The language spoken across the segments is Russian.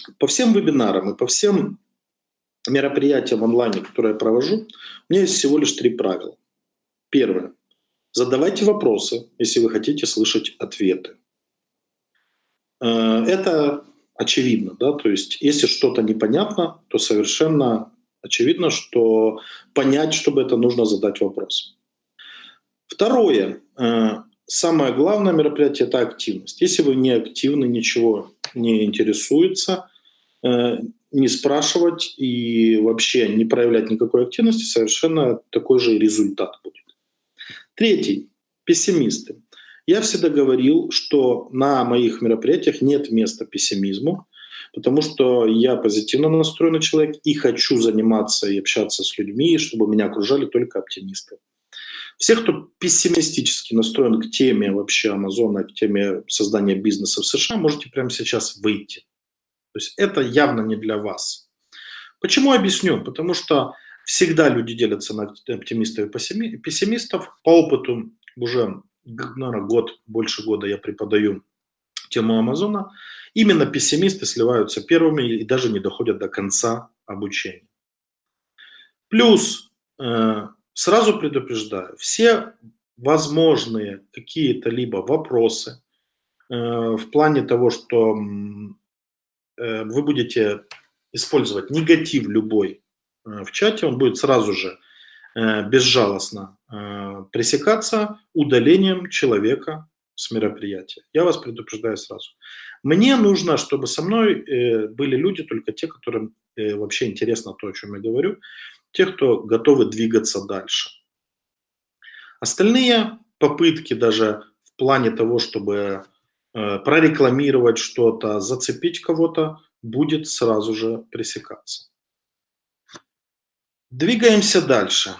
По всем вебинарам и по всем мероприятиям онлайн, которые я провожу, у меня есть всего лишь 3 правила. Первое. Задавайте вопросы, если вы хотите слышать ответы. Это очевидно, да, то есть если что-то непонятно, то совершенно очевидно, что понять, чтобы это нужно задать вопрос. Второе. Самое главное мероприятие – это активность. Если вы не активны, ничего не интересуется, не спрашивать и вообще не проявлять никакой активности, совершенно такой же результат будет. Третий. Пессимисты. Я всегда говорил, что на моих мероприятиях нет места пессимизму, потому что я позитивно настроенный человек и хочу заниматься и общаться с людьми, чтобы меня окружали только оптимисты. Все, кто пессимистически настроен к теме вообще Амазона, к теме создания бизнеса в США, можете прямо сейчас выйти. То есть это явно не для вас. Почему объясню? Потому что всегда люди делятся на оптимистов и пессимистов. По опыту уже, наверное, больше года я преподаю тему Амазона. Именно пессимисты сливаются первыми и даже не доходят до конца обучения. Плюс, сразу предупреждаю, все возможные какие-то либо вопросы в плане того, что вы будете использовать негатив любой в чате, он будет сразу же безжалостно пресекаться удалением человека с мероприятия. Я вас предупреждаю сразу. Мне нужно, чтобы со мной были люди, только те, которым вообще интересно то, о чем я говорю, те, кто готовы двигаться дальше. Остальные попытки даже в плане того, чтобы прорекламировать что-то, зацепить кого-то, будет сразу же пресекаться. Двигаемся дальше.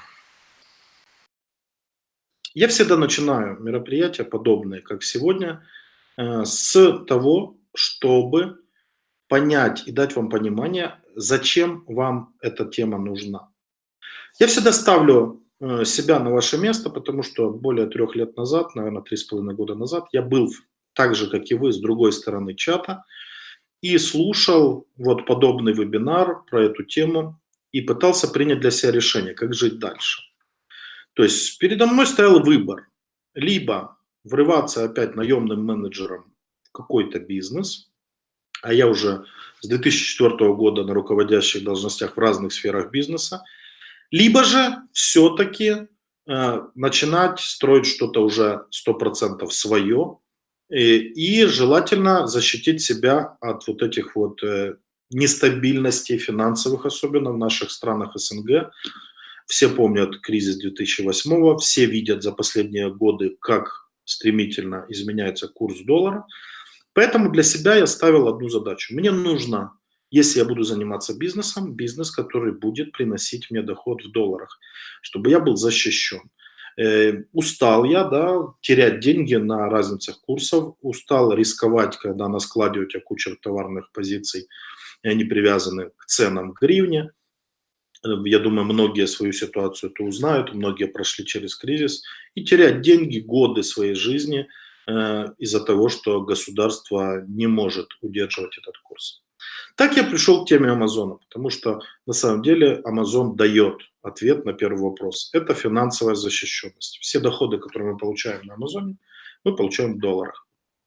Я всегда начинаю мероприятия, подобные, как сегодня, с того, чтобы понять и дать вам понимание, зачем вам эта тема нужна. Я всегда ставлю себя на ваше место, потому что более 3 лет назад, наверное, 3,5 года назад, я был так же, как и вы, с другой стороны чата и слушал вот подобный вебинар про эту тему и пытался принять для себя решение, как жить дальше. То есть передо мной стоял выбор. Либо врываться опять наемным менеджером в какой-то бизнес, а я уже с 2004 года на руководящих должностях в разных сферах бизнеса, либо же все-таки начинать строить что-то уже 100% свое и желательно защитить себя от вот этих вот нестабильностей финансовых, особенно в наших странах СНГ. Все помнят кризис 2008, все видят за последние годы, как стремительно изменяется курс доллара. Поэтому для себя я ставил одну задачу. Мне нужно, если я буду заниматься бизнесом, бизнес, который будет приносить мне доход в долларах, чтобы я был защищен. Устал я, да, терять деньги на разницах курсов, устал рисковать, когда на складе у тебя куча товарных позиций, и они привязаны к ценам в гривне. Я думаю, многие свою ситуацию это узнают, многие прошли через кризис. И терять деньги, годы своей жизни из-за того, что государство не может удерживать этот курс. Так я пришел к теме Амазона, потому что на самом деле Амазон дает ответ на первый вопрос. Это финансовая защищенность. Все доходы, которые мы получаем на Амазоне, мы получаем в долларах.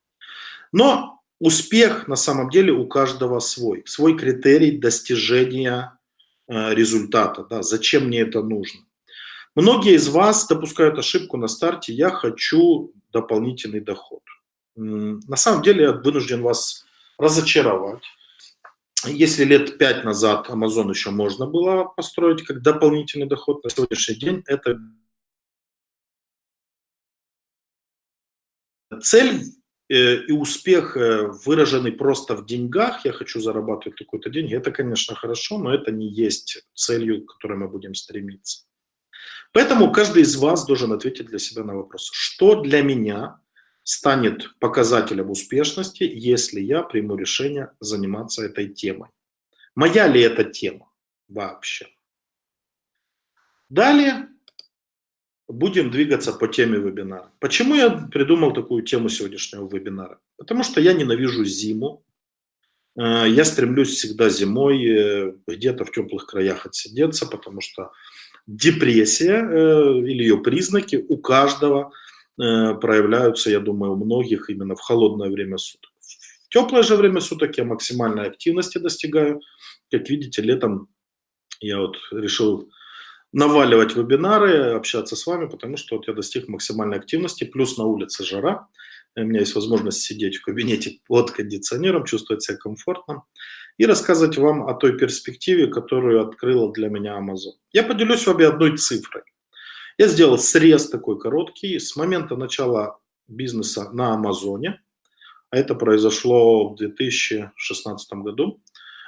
Но успех на самом деле у каждого свой. Свой критерий достижения результата, да, зачем мне это нужно. Многие из вас допускают ошибку на старте: я хочу дополнительный доход. На самом деле я вынужден вас разочаровать. Если лет 5 назад Amazon еще можно было построить как дополнительный доход, на сегодняшний день это цель и успех, выраженный просто в деньгах, я хочу зарабатывать такой-то деньги, это, конечно, хорошо, но это не есть целью, к которой мы будем стремиться. Поэтому каждый из вас должен ответить для себя на вопрос, что для меня станет показателем успешности, если я приму решение заниматься этой темой. Моя ли это тема вообще? Далее будем двигаться по теме вебинара. Почему я придумал такую тему сегодняшнего вебинара? Потому что я ненавижу зиму. Я стремлюсь всегда зимой где-то в теплых краях отсидеться, потому что депрессия или ее признаки у каждого проявляются, я думаю, у многих именно в холодное время суток. В теплое же время суток я максимальной активности достигаю. Как видите, летом я вот решил наваливать вебинары, общаться с вами, потому что вот я достиг максимальной активности, плюс на улице жара. У меня есть возможность сидеть в кабинете под кондиционером, чувствовать себя комфортно и рассказывать вам о той перспективе, которую открыла для меня Amazon. Я поделюсь с вами одной цифрой. Я сделал срез такой короткий с момента начала бизнеса на Амазоне, а это произошло в 2016 году.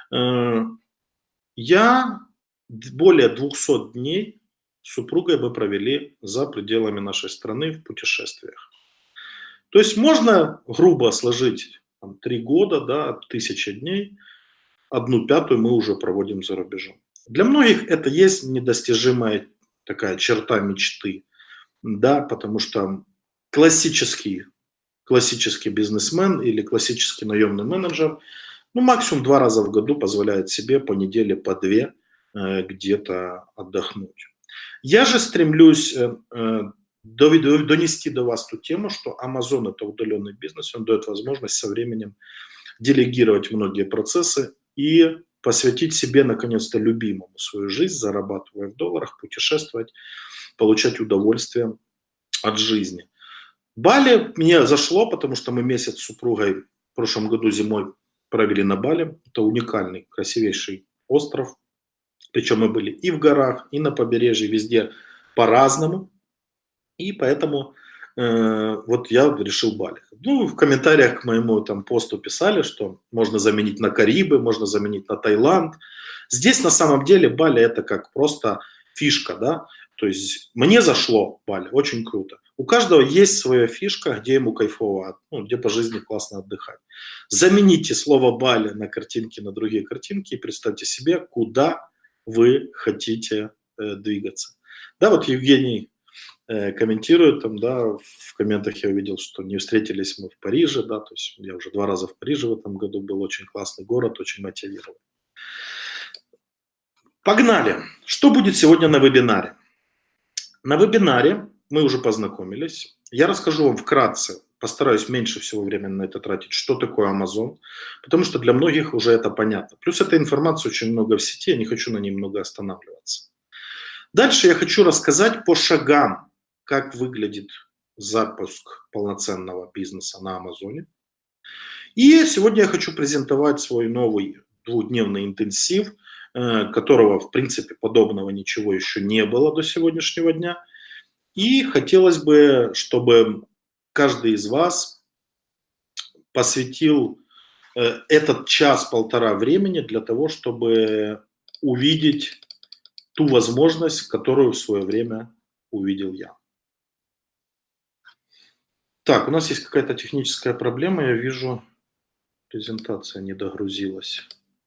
Я более 200 дней с супругой мы провели за пределами нашей страны в путешествиях. То есть можно грубо сложить 3 года, да, 1000 дней, 1/5 мы уже проводим за рубежом. Для многих это есть недостижимая такая черта мечты, да, потому что классический бизнесмен или классический наемный менеджер, ну, максимум 2 раза в году позволяет себе по неделе, по 2 где-то отдохнуть. Я же стремлюсь донести до вас ту тему, что Amazon это удаленный бизнес, он дает возможность со временем делегировать многие процессы и посвятить себе наконец-то любимому свою жизнь, зарабатывая в долларах, путешествовать, получать удовольствие от жизни. Бали мне зашло, потому что мы месяц с супругой в прошлом году зимой провели на Бали. Это уникальный, красивейший остров. Причем мы были и в горах, и на побережье, везде по-разному. И поэтому вот я решил Бали. Ну, в комментариях к моему там посту писали, что можно заменить на Карибы, можно заменить на Таиланд. Здесь на самом деле Бали это как просто фишка, да. То есть мне зашло Бали, очень круто. У каждого есть своя фишка, где ему кайфово, ну, где по жизни классно отдыхать. Замените слово Бали на картинки, на другие картинки и представьте себе, куда вы хотите двигаться. Да, вот Евгений комментирует там, да, в комментах я увидел, что не встретились мы в Париже, да, то есть я уже 2 раза в Париже в этом году был, очень классный город, очень мотивирован. Погнали! Что будет сегодня на вебинаре? На вебинаре мы уже познакомились. Я расскажу вам вкратце, постараюсь меньше всего времени на это тратить, что такое Amazon, потому что для многих уже это понятно. Плюс этой информации очень много в сети, я не хочу на ней много останавливаться. Дальше я хочу рассказать по шагам, как выглядит запуск полноценного бизнеса на Амазоне. И сегодня я хочу презентовать свой новый 2-дневный интенсив, которого, в принципе, подобного ничего еще не было до сегодняшнего дня. И хотелось бы, чтобы каждый из вас посвятил этот час-полтора времени для того, чтобы увидеть ту возможность, которую в свое время увидел я. Так, у нас есть какая-то техническая проблема, я вижу, презентация не догрузилась.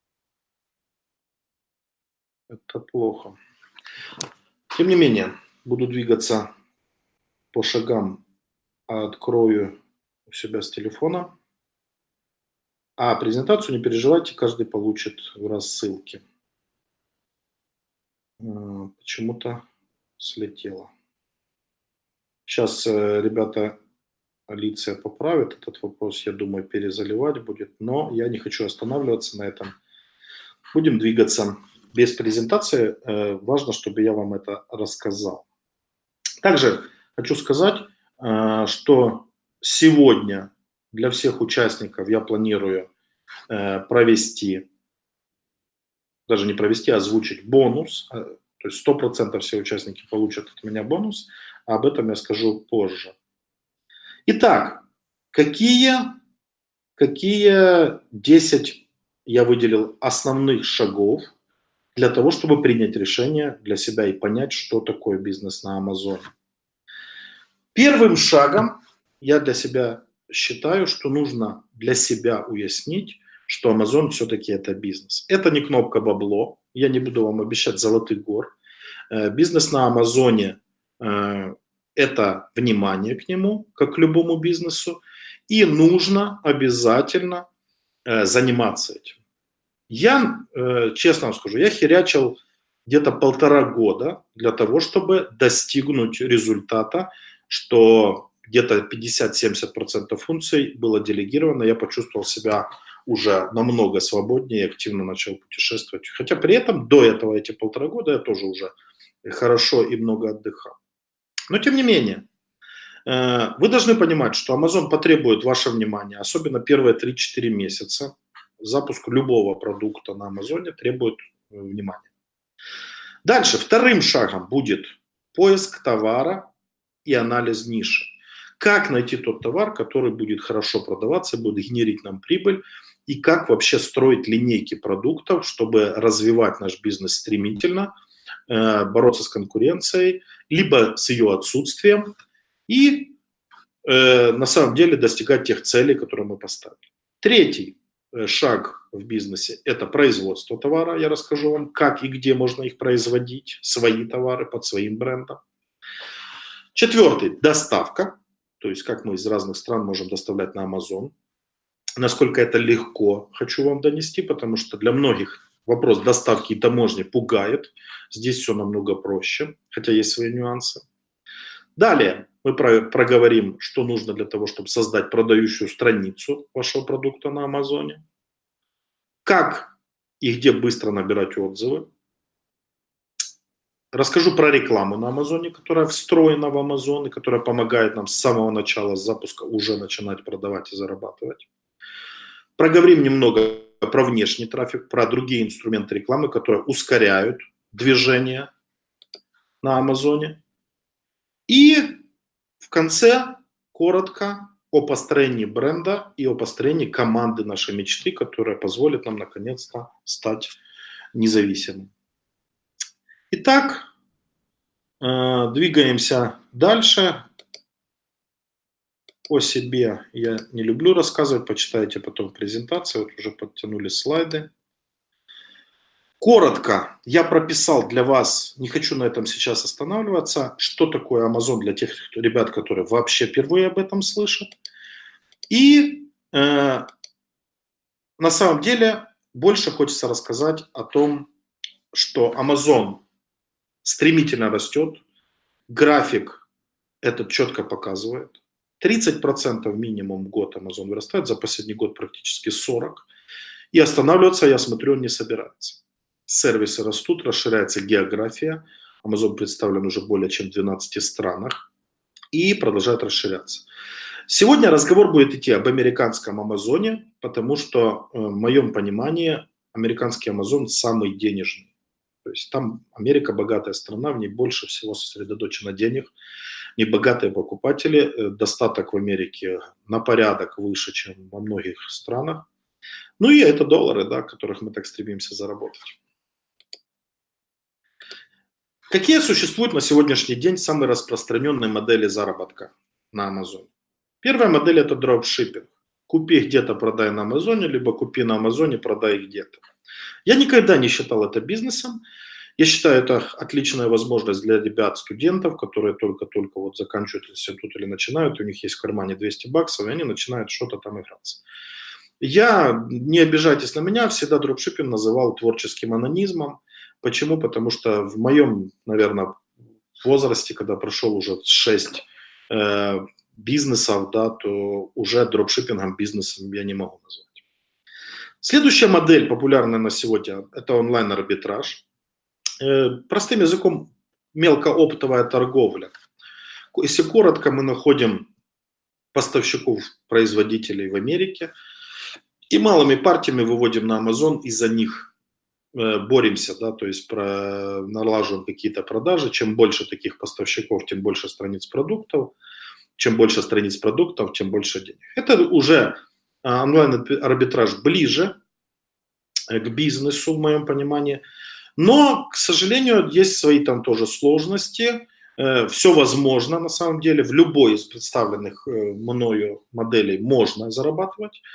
Это плохо. Тем не менее, буду двигаться по шагам, открою у себя с телефона. А презентацию, не переживайте, каждый получит в рассылке. Почему-то слетело. Сейчас ребята Алиция поправит этот вопрос, я думаю, перезаливать будет, но я не хочу останавливаться на этом. Будем двигаться без презентации, важно, чтобы я вам это рассказал. Также хочу сказать, что сегодня для всех участников я планирую провести, даже не провести, а озвучить бонус. То есть 100% все участники получат от меня бонус, а об этом я скажу позже. Итак, какие 10 я выделил основных шагов для того, чтобы принять решение для себя и понять, что такое бизнес на Амазоне. Первым шагом я для себя считаю, что нужно для себя уяснить, что Amazon все-таки это бизнес. Это не кнопка бабло, я не буду вам обещать золотых гор. Бизнес на Амазоне это внимание к нему, как к любому бизнесу, и нужно обязательно заниматься этим. Я, честно вам скажу, я херячил где-то 1,5 года для того, чтобы достигнуть результата, что где-то 50-70% функций было делегировано, я почувствовал себя уже намного свободнее и активно начал путешествовать. Хотя при этом до этого эти 1,5 года я тоже уже хорошо и много отдыхал. Но тем не менее, вы должны понимать, что Amazon потребует ваше внимание, особенно первые 3-4 месяца. Запуск любого продукта на Амазоне требует внимания. Дальше, вторым шагом будет поиск товара и анализ ниши. Как найти тот товар, который будет хорошо продаваться, будет генерить нам прибыль, и как вообще строить линейки продуктов, чтобы развивать наш бизнес стремительно, бороться с конкуренцией, либо с ее отсутствием, и на самом деле достигать тех целей, которые мы поставили. Третий шаг в бизнесе – это производство товара. Я расскажу вам, как и где можно их производить, свои товары под своим брендом. Четвертый – доставка, то есть как мы из разных стран можем доставлять на Amazon. Насколько это легко, хочу вам донести, потому что для многих вопрос доставки и таможни пугает. Здесь все намного проще, хотя есть свои нюансы. Далее мы проговорим, что нужно для того, чтобы создать продающую страницу вашего продукта на Амазоне. Как и где быстро набирать отзывы. Расскажу про рекламу на Амазоне, которая встроена в Амазон и которая помогает нам с самого начала, с запуска уже начинать продавать и зарабатывать. Проговорим немного про внешний трафик, про другие инструменты рекламы, которые ускоряют движение на Амазоне. И в конце коротко о построении бренда и о построении команды нашей мечты, которая позволит нам наконец-то стать независимым. Итак, двигаемся дальше. О себе я не люблю рассказывать, почитайте потом презентацию, вот уже подтянули слайды. Коротко я прописал для вас, не хочу на этом сейчас останавливаться, что такое Amazon для тех ребят, которые вообще впервые об этом слышат. И на самом деле больше хочется рассказать о том, что Amazon стремительно растет, график этот четко показывает. 30% минимум в год Amazon вырастает, за последний год практически 40%. И останавливаться, я смотрю, он не собирается. Сервисы растут, расширяется география. Amazon представлен уже более чем в 12 странах и продолжает расширяться. Сегодня разговор будет идти об американском Амазоне, потому что, в моем понимании, американский Амазон самый денежный. То есть там Америка богатая страна, в ней больше всего сосредоточено денег, небогатые покупатели, достаток в Америке на порядок выше, чем во многих странах. Ну и это доллары, да, которых мы так стремимся заработать. Какие существуют на сегодняшний день самые распространенные модели заработка на Амазоне? Первая модель – это дропшиппинг. Купи где-то, продай на Амазоне, либо купи на Амазоне, продай где-то. Я никогда не считал это бизнесом. Я считаю, это отличная возможность для ребят, студентов, которые только-только вот заканчивают институт или начинают, у них есть в кармане $200, и они начинают что-то там играться. Я, не обижайтесь на меня, всегда дропшиппинг называл творческим анонизмом. Почему? Потому что в моем, наверное, возрасте, когда прошел уже 6 бизнесов, да, то уже дропшиппингом бизнесом я не могу назвать. Следующая модель, популярная на сегодня, это онлайн-арбитраж. Простым языком, мелкооптовая торговля. Если коротко, мы находим поставщиков, производителей в Америке и малыми партиями выводим на Amazon и за них боремся, да, то есть налаживаем какие-то продажи. Чем больше таких поставщиков, тем больше страниц продуктов. Чем больше страниц продуктов, тем больше денег. Это уже онлайн-арбитраж ближе к бизнесу, в моем понимании. Но, к сожалению, есть свои там тоже сложности. Все возможно, на самом деле. В любой из представленных мною моделей можно зарабатывать.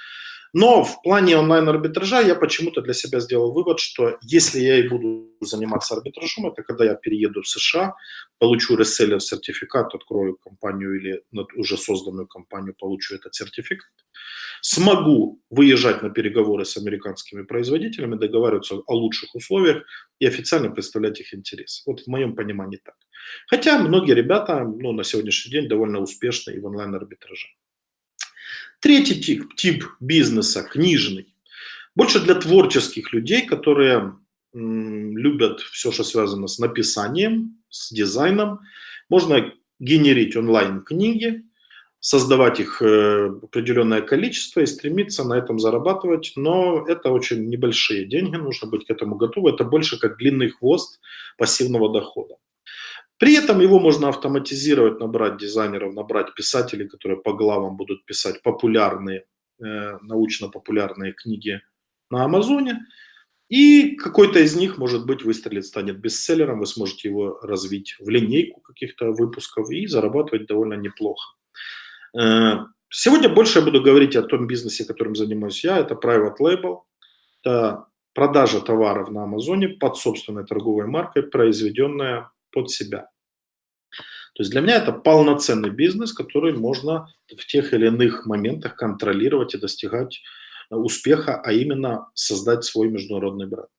Но в плане онлайн-арбитража я почему-то для себя сделал вывод, что если я и буду заниматься арбитражом, это когда я перееду в США, получу реселлер-сертификат, открою компанию или уже созданную компанию, получу этот сертификат, смогу выезжать на переговоры с американскими производителями, договариваться о лучших условиях и официально представлять их интересы. Вот в моем понимании так. Хотя многие ребята на сегодняшний день довольно успешны и в онлайн-арбитраже. Третий тип бизнеса, книжный, больше для творческих людей, которые любят все, что связано с написанием, с дизайном. Можно генерить онлайн-книги, создавать их определенное количество и стремиться на этом зарабатывать, но это очень небольшие деньги, нужно быть к этому готовым. Это больше как длинный хвост пассивного дохода. При этом его можно автоматизировать, набрать дизайнеров, набрать писателей, которые по главам будут писать популярные, научно-популярные книги на Амазоне. И какой-то из них, может быть, выстрелит, станет бестселлером, вы сможете его развить в линейку каких-то выпусков и зарабатывать довольно неплохо. Сегодня больше я буду говорить о том бизнесе, которым занимаюсь я. Это private label. Это продажа товаров на Амазоне под собственной торговой маркой, произведенная под себя. То есть для меня это полноценный бизнес, который можно в тех или иных моментах контролировать и достигать успеха, а именно создать свой международный бренд.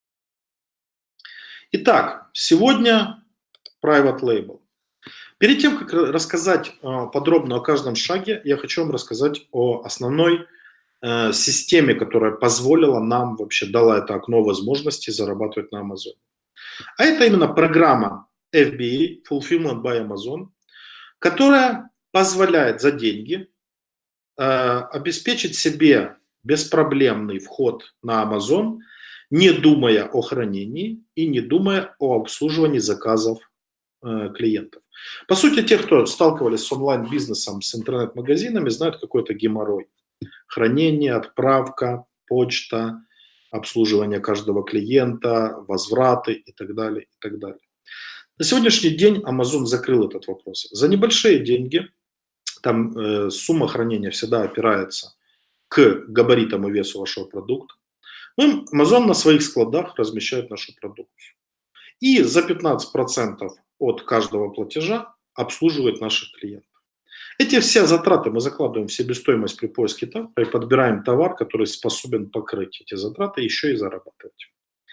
Итак, сегодня private label. Перед тем, как рассказать подробно о каждом шаге, я хочу вам рассказать о основной системе, которая позволила нам, вообще дала это окно возможности зарабатывать на Amazon. А это именно программа FBA, Fulfillment by Amazon, которая позволяет за деньги обеспечить себе беспроблемный вход на Amazon, не думая о хранении и не думая о обслуживании заказов клиентов. По сути, те, кто сталкивались с онлайн-бизнесом, с интернет-магазинами, знают, какой это геморрой. Хранение, отправка, почта, обслуживание каждого клиента, возвраты и так далее, и так далее. На сегодняшний день Amazon закрыл этот вопрос. За небольшие деньги, там сумма хранения всегда опирается к габаритам и весу вашего продукта. Amazon на своих складах размещает нашу продукцию. И за 15% от каждого платежа обслуживает наших клиентов. Эти все затраты мы закладываем в себестоимость при поиске товара и подбираем товар, который способен покрыть эти затраты, еще и зарабатывать.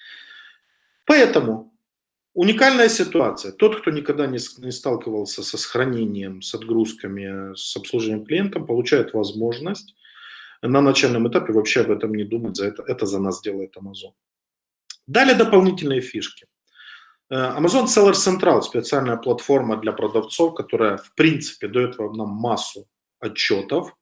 Поэтому уникальная ситуация. Тот, кто никогда не сталкивался со хранением, с отгрузками, с обслуживанием клиентов, получает возможность на начальном этапе вообще об этом не думать. Это за нас делает Amazon. Далее дополнительные фишки. Amazon Seller Central – специальная платформа для продавцов, которая, в принципе, дает нам массу отчетов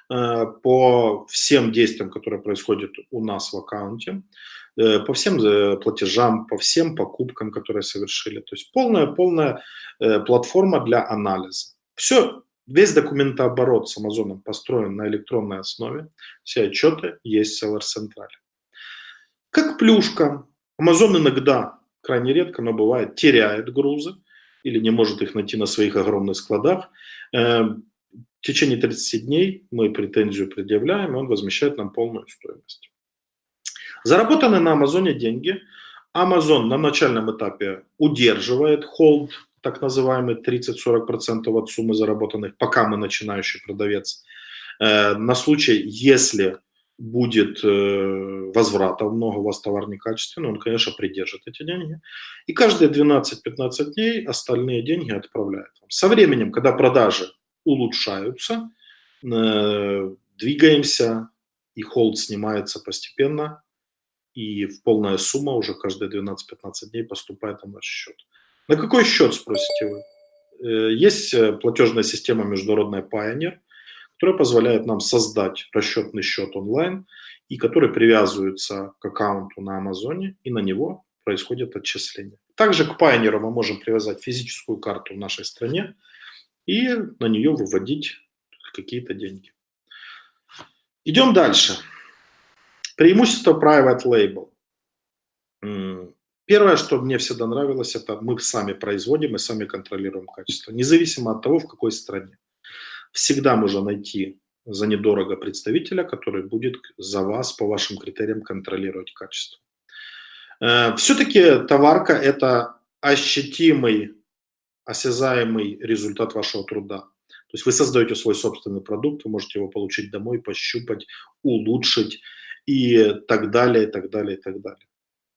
по всем действиям, которые происходят у нас в аккаунте, по всем платежам, по всем покупкам, которые совершили. То есть полная платформа для анализа. Весь документооборот с Amazon построен на электронной основе. Все отчеты есть в Seller Central. Как плюшка, Amazon иногда, крайне редко, но бывает, теряет грузы или не может их найти на своих огромных складах. В течение 30 дней мы претензию предъявляем, и он возмещает нам полную стоимость. Заработанные на Амазоне деньги Amazon на начальном этапе удерживает, холд, так называемый 30-40% от суммы заработанных, пока мы начинающий продавец. На случай, если будет возвратов много, у вас товар некачественный, он, конечно, придержит эти деньги. И каждые 12-15 дней остальные деньги отправляет вам. Со временем, когда продажи улучшаются, двигаемся, и холд снимается постепенно, и полная сумма уже каждые 12-15 дней поступает на наш счет. На какой счет, спросите вы? Есть платежная система международная Payoneer, которая позволяет нам создать расчетный счет онлайн, и который привязывается к аккаунту на Амазоне, и на него происходит отчисление. Также к Payoneer мы можем привязать физическую карту в нашей стране и на нее выводить какие-то деньги. Идем дальше. Преимущество Private Label. Первое, что мне всегда нравилось, это мы сами производим и сами контролируем качество, независимо от того, в какой стране. Всегда можно найти за недорого представителя, который будет за вас по вашим критериям контролировать качество. Все-таки товарка – это ощутимый, осязаемый результат вашего труда. То есть вы создаете свой собственный продукт, вы можете его получить домой, пощупать, улучшить и так далее, и так далее, и так далее.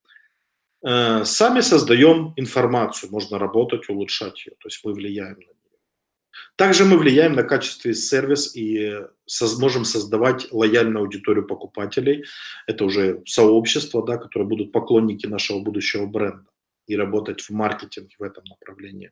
Сами создаем информацию, можно работать, улучшать ее, то есть мы влияем на нее. Также мы влияем на качество и сервис и можем создавать лояльную аудиторию покупателей. Это уже сообщество, да, которые будут поклонники нашего будущего бренда и работать в маркетинге в этом направлении.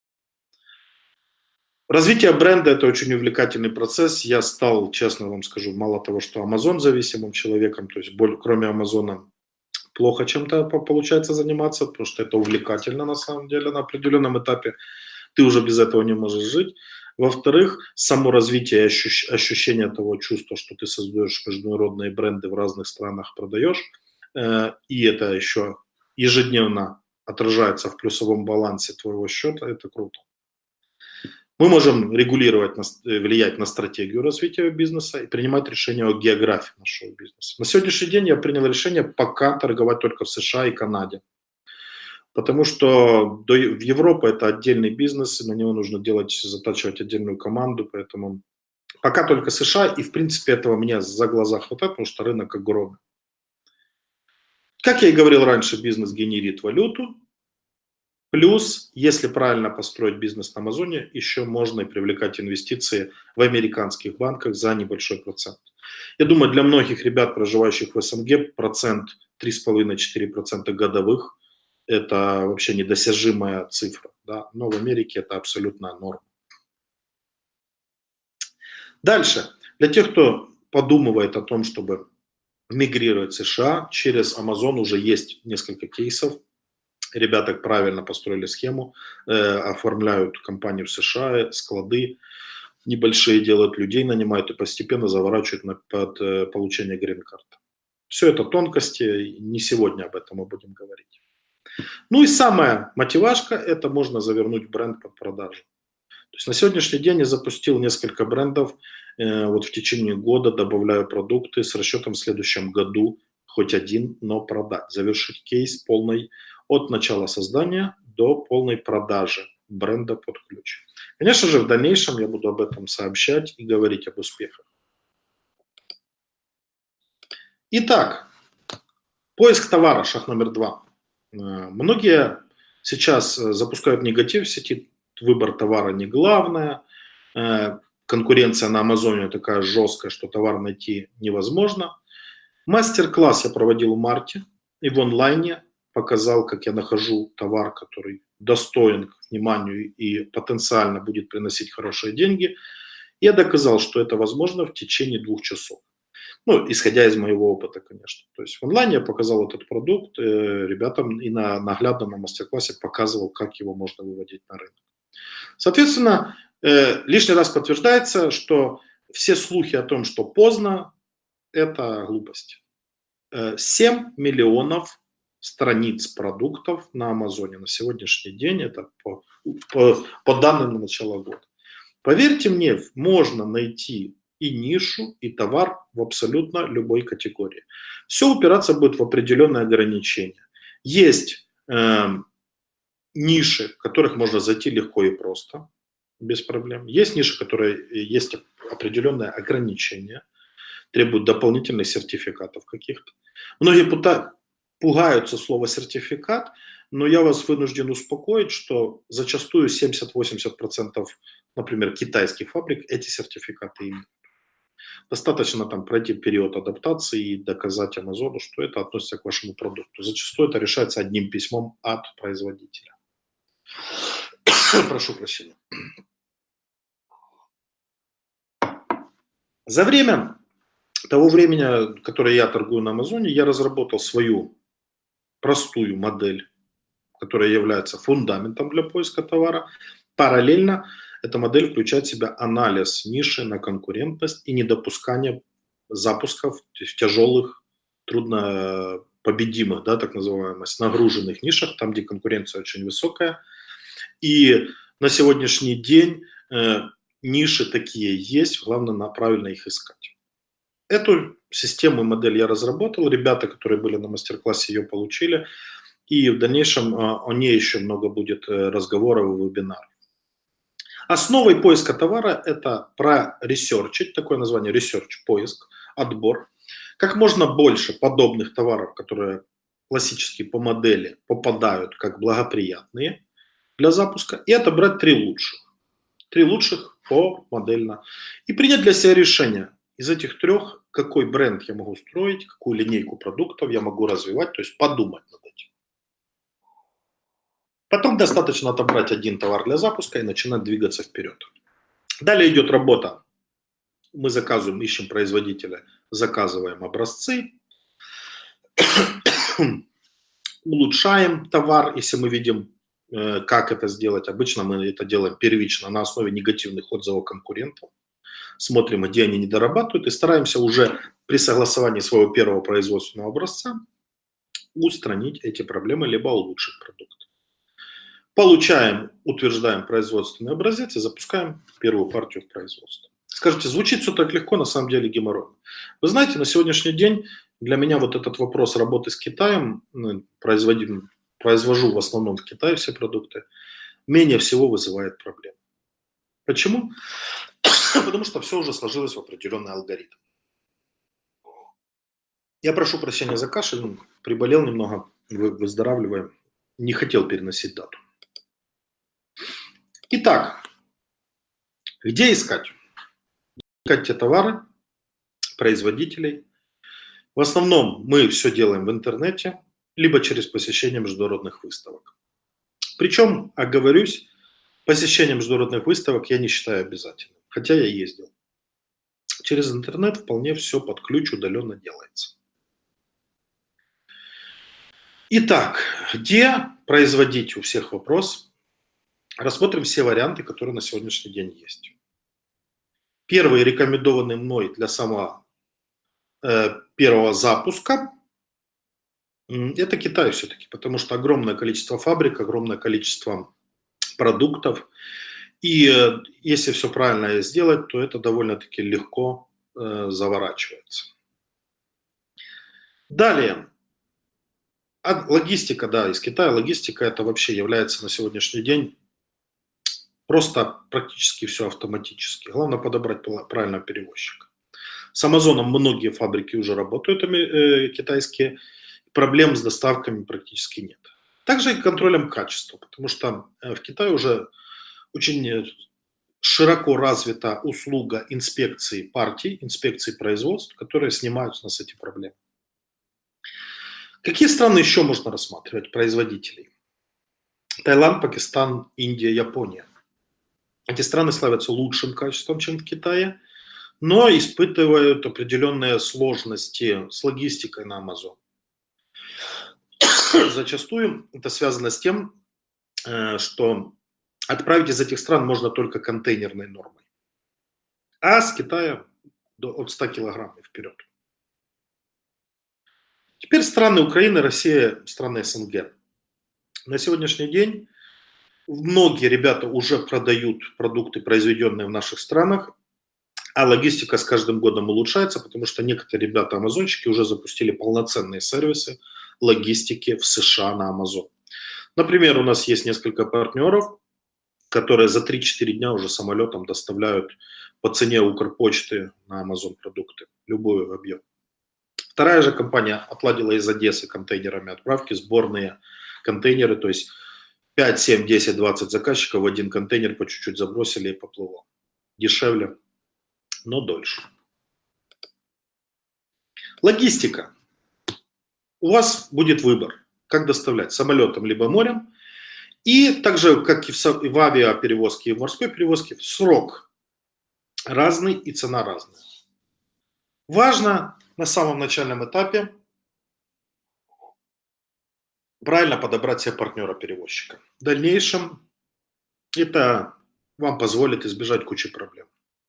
Развитие бренда – это очень увлекательный процесс. Я стал, честно вам скажу, мало того, что Amazon зависимым человеком, то есть кроме Амазона плохо чем-то получается заниматься, потому что это увлекательно на самом деле на определенном этапе. Ты уже без этого не можешь жить. Во-вторых, само развитие и ощущение того чувства, что ты создаешь международные бренды в разных странах, продаешь, и это еще ежедневно отражается в плюсовом балансе твоего счета, это круто. Мы можем регулировать, влиять на стратегию развития бизнеса и принимать решения о географии нашего бизнеса. На сегодняшний день я принял решение пока торговать только в США и Канаде. Потому что в Европе это отдельный бизнес, и на него нужно затачивать отдельную команду, поэтому пока только США, и в принципе этого мне за глаза хватает, потому что рынок огромный. Как я и говорил раньше, бизнес генерит валюту, плюс, если правильно построить бизнес на Амазоне, еще можно и привлекать инвестиции в американских банках за небольшой процент. Я думаю, для многих ребят, проживающих в СНГ, 3,5-4% годовых – это вообще недосяжимая цифра, да? Но в Америке это абсолютная норма. Дальше. Для тех, кто подумывает о том, чтобы мигрировать в США, через Amazon уже есть несколько кейсов. Ребята правильно построили схему, оформляют компанию в США, склады небольшие делают, людей нанимают и постепенно заворачивают под получение грин-карты. Все это тонкости, не сегодня об этом мы будем говорить. Ну и самая мотивашка – это можно завернуть бренд под продажу. То есть на сегодняшний день я запустил несколько брендов, вот в течение года добавляю продукты с расчетом в следующем году хоть один, но продать, завершить кейс полный от начала создания до полной продажи бренда под ключ. Конечно же, в дальнейшем я буду об этом сообщать и говорить об успехах. Итак, поиск товара, шаг номер 2. Многие сейчас запускают негатив в сети, выбор товара не главное, конкуренция на Амазоне такая жесткая, что товар найти невозможно. Мастер-класс я проводил в марте и в онлайне показал, как я нахожу товар, который достоин к вниманию и потенциально будет приносить хорошие деньги. Я доказал, что это возможно в течение 2 часов. Ну, исходя из моего опыта, конечно. То есть в онлайне я показал этот продукт ребятам и наглядно на мастер-классе показывал, как его можно выводить на рынок. Соответственно, лишний раз подтверждается, что все слухи о том, что поздно, это глупость. 7 миллионов страниц продуктов на Амазоне на сегодняшний день, это по данным на начало года. Поверьте мне, можно найти и нишу, и товар в абсолютно любой категории. Все упираться будет в определенные ограничения. Есть ниши, в которых можно зайти легко и просто, без проблем. Есть ниши, в которых есть определенные ограничения, требуют дополнительных сертификатов каких-то. Многие пугаются слова сертификат, но я вас вынужден успокоить, что зачастую 70-80%, например, китайских фабрик эти сертификаты имеют. Достаточно там пройти период адаптации и доказать Амазону, что это относится к вашему продукту. Зачастую это решается одним письмом от производителя. Прошу прощения. За время того времени, которое я торгую на Амазоне, я разработал свою простую модель, которая является фундаментом для поиска товара. Параллельно эта модель включает в себя анализ ниши на конкурентность и недопускание запусков в тяжелых, труднопобедимых, да, так называемых, нагруженных нишах, там, где конкуренция очень высокая. И на сегодняшний день ниши такие есть, главное правильно их искать. Эту систему и модель я разработал, ребята, которые были на мастер-классе, ее получили, и в дальнейшем о ней еще много будет разговоров и вебинаров. Основой поиска товара – это проресерчить, такое название research, поиск, отбор. Как можно больше подобных товаров, которые классически по модели попадают как благоприятные для запуска, и отобрать 3 лучших. 3 лучших по модельно. И принять для себя решение из этих 3, какой бренд я могу строить, какую линейку продуктов я могу развивать, то есть подумать над этим. Потом достаточно отобрать 1 товар для запуска и начинать двигаться вперед. Далее идет работа. Мы заказываем, ищем производителя, заказываем образцы, улучшаем товар, если мы видим, как это сделать. Обычно мы это делаем первично на основе негативных отзывов конкурентов. Смотрим, где они не дорабатывают, и стараемся уже при согласовании своего первого производственного образца устранить эти проблемы, либо улучшить продукт. Получаем, утверждаем производственный образец и запускаем первую партию в производство. Скажите, звучит все так легко, на самом деле геморрой. Вы знаете, на сегодняшний день для меня вот этот вопрос работы с Китаем, произвожу в основном в Китае все продукты, менее всего вызывает проблем. Почему? Потому что все уже сложилось в определенный алгоритм. Я прошу прощения за кашель, приболел немного, выздоравливаем, не хотел переносить дату. Итак, где искать? Искать те товары, производителей. В основном мы все делаем в интернете, либо через посещение международных выставок. Причем, оговорюсь, посещение международных выставок я не считаю обязательным, хотя я ездил. Через интернет вполне все под ключ удаленно делается. Итак, где производить, у всех вопрос. Рассмотрим все варианты, которые на сегодняшний день есть. Первый, рекомендованный мной для самого первого запуска, это Китай все-таки, потому что огромное количество фабрик, огромное количество продуктов. И если все правильно сделать, то это довольно-таки легко заворачивается. Далее. Логистика, да, из Китая логистика это вообще является на сегодняшний день просто практически все автоматически. Главное подобрать правильного перевозчика. С Амазоном многие фабрики уже работают, китайские. Проблем с доставками практически нет. Также и контролем качества, потому что в Китае уже очень широко развита услуга инспекции партий, инспекции производств, которые снимают у нас эти проблемы. Какие страны еще можно рассматривать, производителей? Таиланд, Пакистан, Индия, Япония. Эти страны славятся лучшим качеством, чем в Китае, но испытывают определенные сложности с логистикой на Amazon. Зачастую это связано с тем, что отправить из этих стран можно только контейнерной нормой, а с Китая от 100 килограмм и вперед. Теперь страны Украины, Россия, страны СНГ. На сегодняшний день многие ребята уже продают продукты, произведенные в наших странах, а логистика с каждым годом улучшается, потому что некоторые ребята, амазонщики, уже запустили полноценные сервисы логистики в США на Amazon. Например, у нас есть несколько партнеров, которые за 3-4 дня уже самолетом доставляют по цене Укрпочты на Amazon продукты, любой объем. Вторая же компания отладила из Одессы контейнерами отправки, сборные контейнеры, то есть 5, 7, 10, 20 заказчиков в один контейнер по чуть-чуть забросили и поплыло. Дешевле, но дольше. Логистика. У вас будет выбор, как доставлять, самолетом либо морем. И также, как и в авиаперевозке и в морской перевозке, срок разный и цена разная. Важно на самом начальном этапе правильно подобрать себе партнера-перевозчика. В дальнейшем это вам позволит избежать кучи проблем.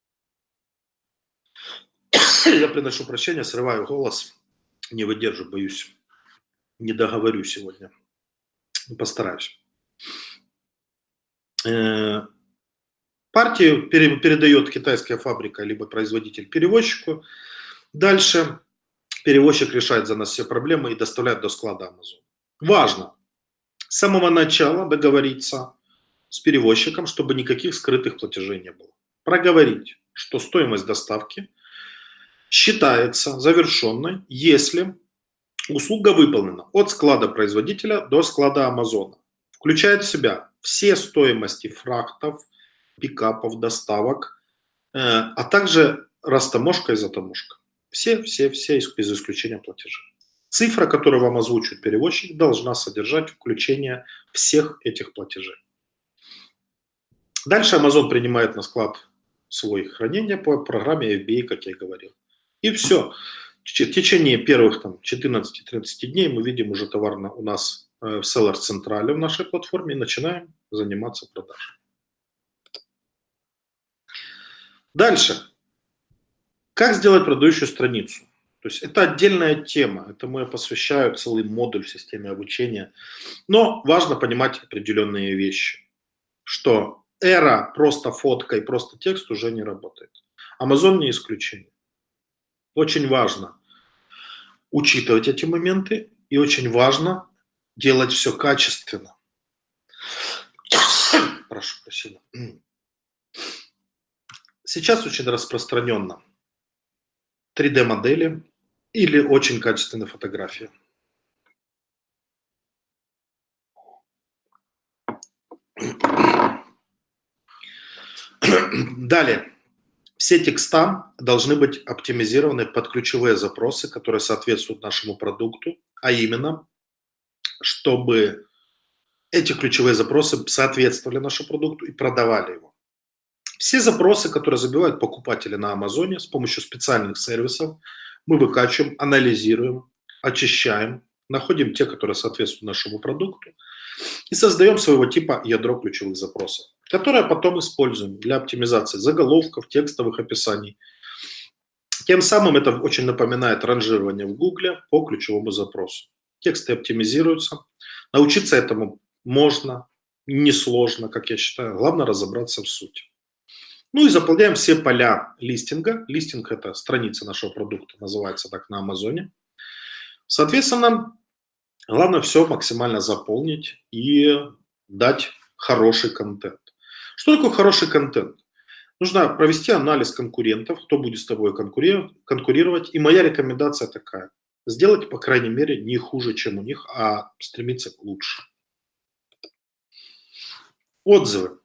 Я приношу прощения, срываю голос, не выдержу, боюсь, не договорю сегодня. Постараюсь. Партию передает китайская фабрика либо производитель перевозчику. Дальше перевозчик решает за нас все проблемы и доставляет до склада Amazon. Важно с самого начала договориться с перевозчиком, чтобы никаких скрытых платежей не было. Проговорить, что стоимость доставки считается завершенной, если услуга выполнена от склада производителя до склада Амазона. Включает в себя все стоимости фрахтов, пикапов, доставок, а также растаможка и затаможка. Все без исключения платежи. Цифра, которую вам озвучивает перевозчик, должна содержать включение всех этих платежей. Дальше Amazon принимает на склад свое хранение по программе FBA, как я и говорил. И все. В течение первых 14-13 дней мы видим уже товар у нас в Seller Central в нашей платформе и начинаем заниматься продажей. Дальше. Как сделать продающую страницу? То есть это отдельная тема, этому я посвящаю целый модуль в системе обучения. Но важно понимать определенные вещи, что эра просто фотка и просто текст уже не работает. Amazon не исключение. Очень важно учитывать эти моменты и очень важно делать все качественно. Прошу прощения. Сейчас очень распространенно 3D-модели или очень качественные фотографии. Далее. Все текста должны быть оптимизированы под ключевые запросы, которые соответствуют нашему продукту, а именно, чтобы эти ключевые запросы соответствовали нашему продукту и продавали его. Все запросы, которые забивают покупатели на Амазоне с помощью специальных сервисов, мы выкачиваем, анализируем, очищаем, находим те, которые соответствуют нашему продукту и создаем своего типа ядро ключевых запросов, которое потом используем для оптимизации заголовков, текстовых описаний. Тем самым это очень напоминает ранжирование в Гугле по ключевому запросу. Тексты оптимизируются. Научиться этому можно, несложно, как я считаю. Главное разобраться в сути. Ну и заполняем все поля листинга. Листинг – это страница нашего продукта, называется так на Амазоне. Соответственно, главное все максимально заполнить и дать хороший контент. Что такое хороший контент? Нужно провести анализ конкурентов, кто будет с тобой конкурировать. И моя рекомендация такая. Сделать, по крайней мере, не хуже, чем у них, а стремиться к лучше. Отзывы.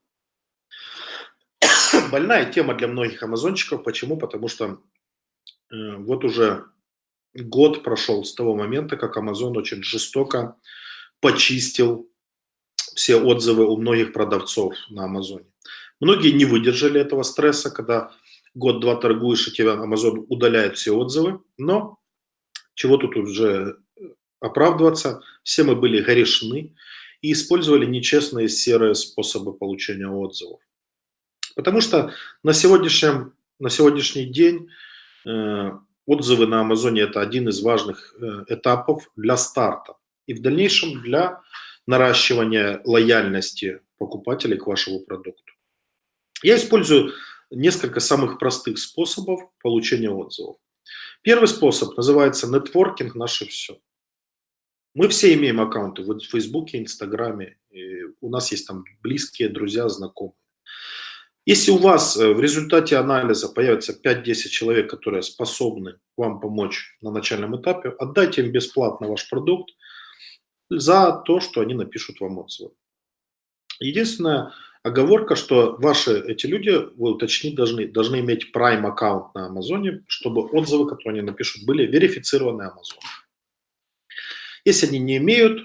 Больная тема для многих амазончиков. Почему? Потому что вот уже год прошел с того момента, как Amazon очень жестоко почистил все отзывы у многих продавцов на Амазоне. Многие не выдержали этого стресса, когда год-два торгуешь, и тебя Amazon удаляет все отзывы. Но чего тут уже оправдываться, все мы были грешны и использовали нечестные серые способы получения отзывов. Потому что на сегодняшний день отзывы на Амазоне – это один из важных этапов для старта и в дальнейшем для наращивания лояльности покупателей к вашему продукту. Я использую несколько самых простых способов получения отзывов. Первый способ называется нетворкинг «Наше все». Мы все имеем аккаунты в Фейсбуке, Инстаграме, и у нас есть там близкие, друзья, знакомые. Если у вас в результате анализа появится 5-10 человек, которые способны вам помочь на начальном этапе, отдайте им бесплатно ваш продукт за то, что они напишут вам отзывы. Единственная оговорка, что ваши эти люди, вы уточнить должны иметь Prime аккаунт на Амазоне, чтобы отзывы, которые они напишут, были верифицированы Amazon. Если они не имеют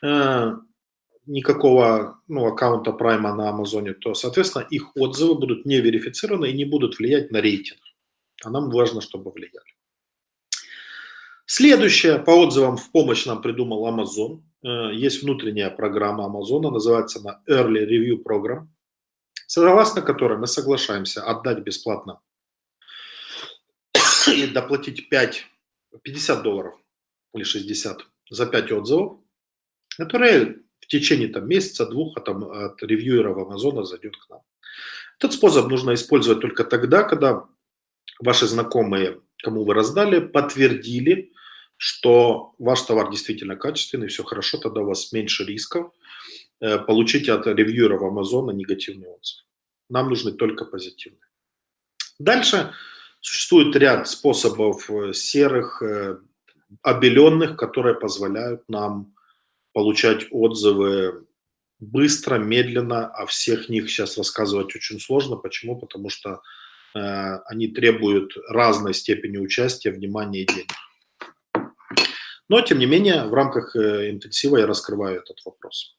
никакого аккаунта Prime на Амазоне, то, соответственно, их отзывы будут не верифицированы и не будут влиять на рейтинг. А нам важно, чтобы влияли. Следующее, по отзывам в помощь нам придумал Amazon. Есть внутренняя программа Amazon, называется она Early Review Program, согласно которой мы соглашаемся отдать бесплатно и доплатить $50 или 60 за 5 отзывов, которые в течение месяца-двух от ревьюеров Амазона зайдет к нам. Этот способ нужно использовать только тогда, когда ваши знакомые, кому вы раздали, подтвердили, что ваш товар действительно качественный, все хорошо, тогда у вас меньше рисков получить от ревьюеров Амазона негативный отзыв. Нам нужны только позитивные. Дальше существует ряд способов серых, обеленных, которые позволяют нам получать отзывы быстро, медленно. О всех них сейчас рассказывать очень сложно. Почему? Потому что они требуют разной степени участия, внимания и денег. Но, тем не менее, в рамках интенсива я раскрываю этот вопрос.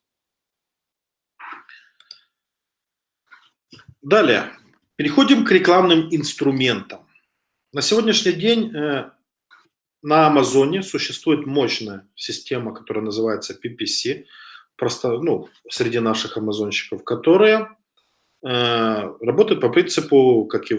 Далее. Переходим к рекламным инструментам. На сегодняшний день на Амазоне существует мощная система, которая называется PPC, просто, среди наших амазонщиков, которая работает по принципу, как и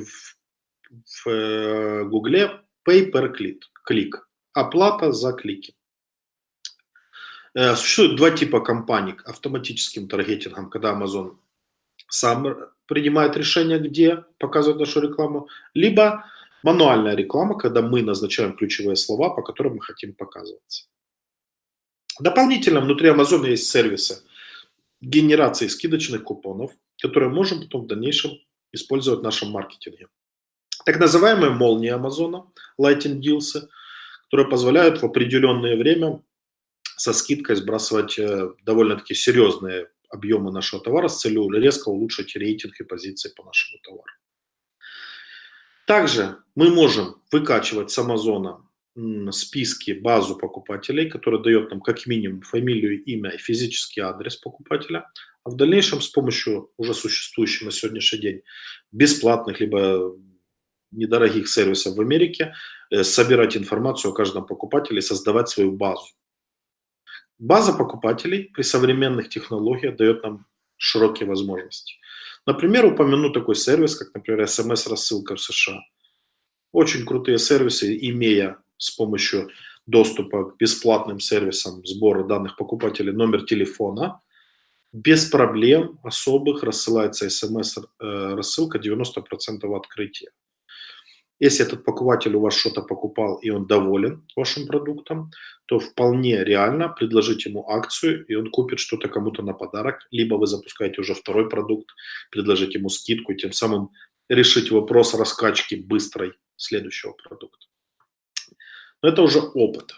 в Гугле, pay per click, оплата за клики. Существует два типа компаний автоматическим таргетингом, когда Amazon сам принимает решение, где показывать нашу рекламу, либо мануальная реклама, когда мы назначаем ключевые слова, по которым мы хотим показываться. Дополнительно внутри Amazon есть сервисы генерации скидочных купонов, которые можем потом в дальнейшем использовать в нашем маркетинге. Так называемые молнии Амазона, Lightning Deals, которые позволяют в определенное время со скидкой сбрасывать довольно-таки серьезные объемы нашего товара с целью резко улучшить рейтинг и позиции по нашему товару. Также мы можем выкачивать с Амазона списки, базу покупателей, которая дает нам как минимум фамилию, имя и физический адрес покупателя, а в дальнейшем с помощью уже существующих на сегодняшний день бесплатных либо недорогих сервисов в Америке собирать информацию о каждом покупателе и создавать свою базу. База покупателей при современных технологиях дает нам широкие возможности. Например, упомяну такой сервис, как, например, SMS-рассылка в США. Очень крутые сервисы, имея с помощью доступа к бесплатным сервисам сбора данных покупателей номер телефона, без проблем особых рассылается SMS-рассылка 90% открытия. Если этот покупатель у вас что-то покупал и он доволен вашим продуктом, то вполне реально предложить ему акцию, и он купит что-то кому-то на подарок, либо вы запускаете уже второй продукт, предложить ему скидку, и тем самым решить вопрос раскачки быстрой следующего продукта. Но это уже опыт.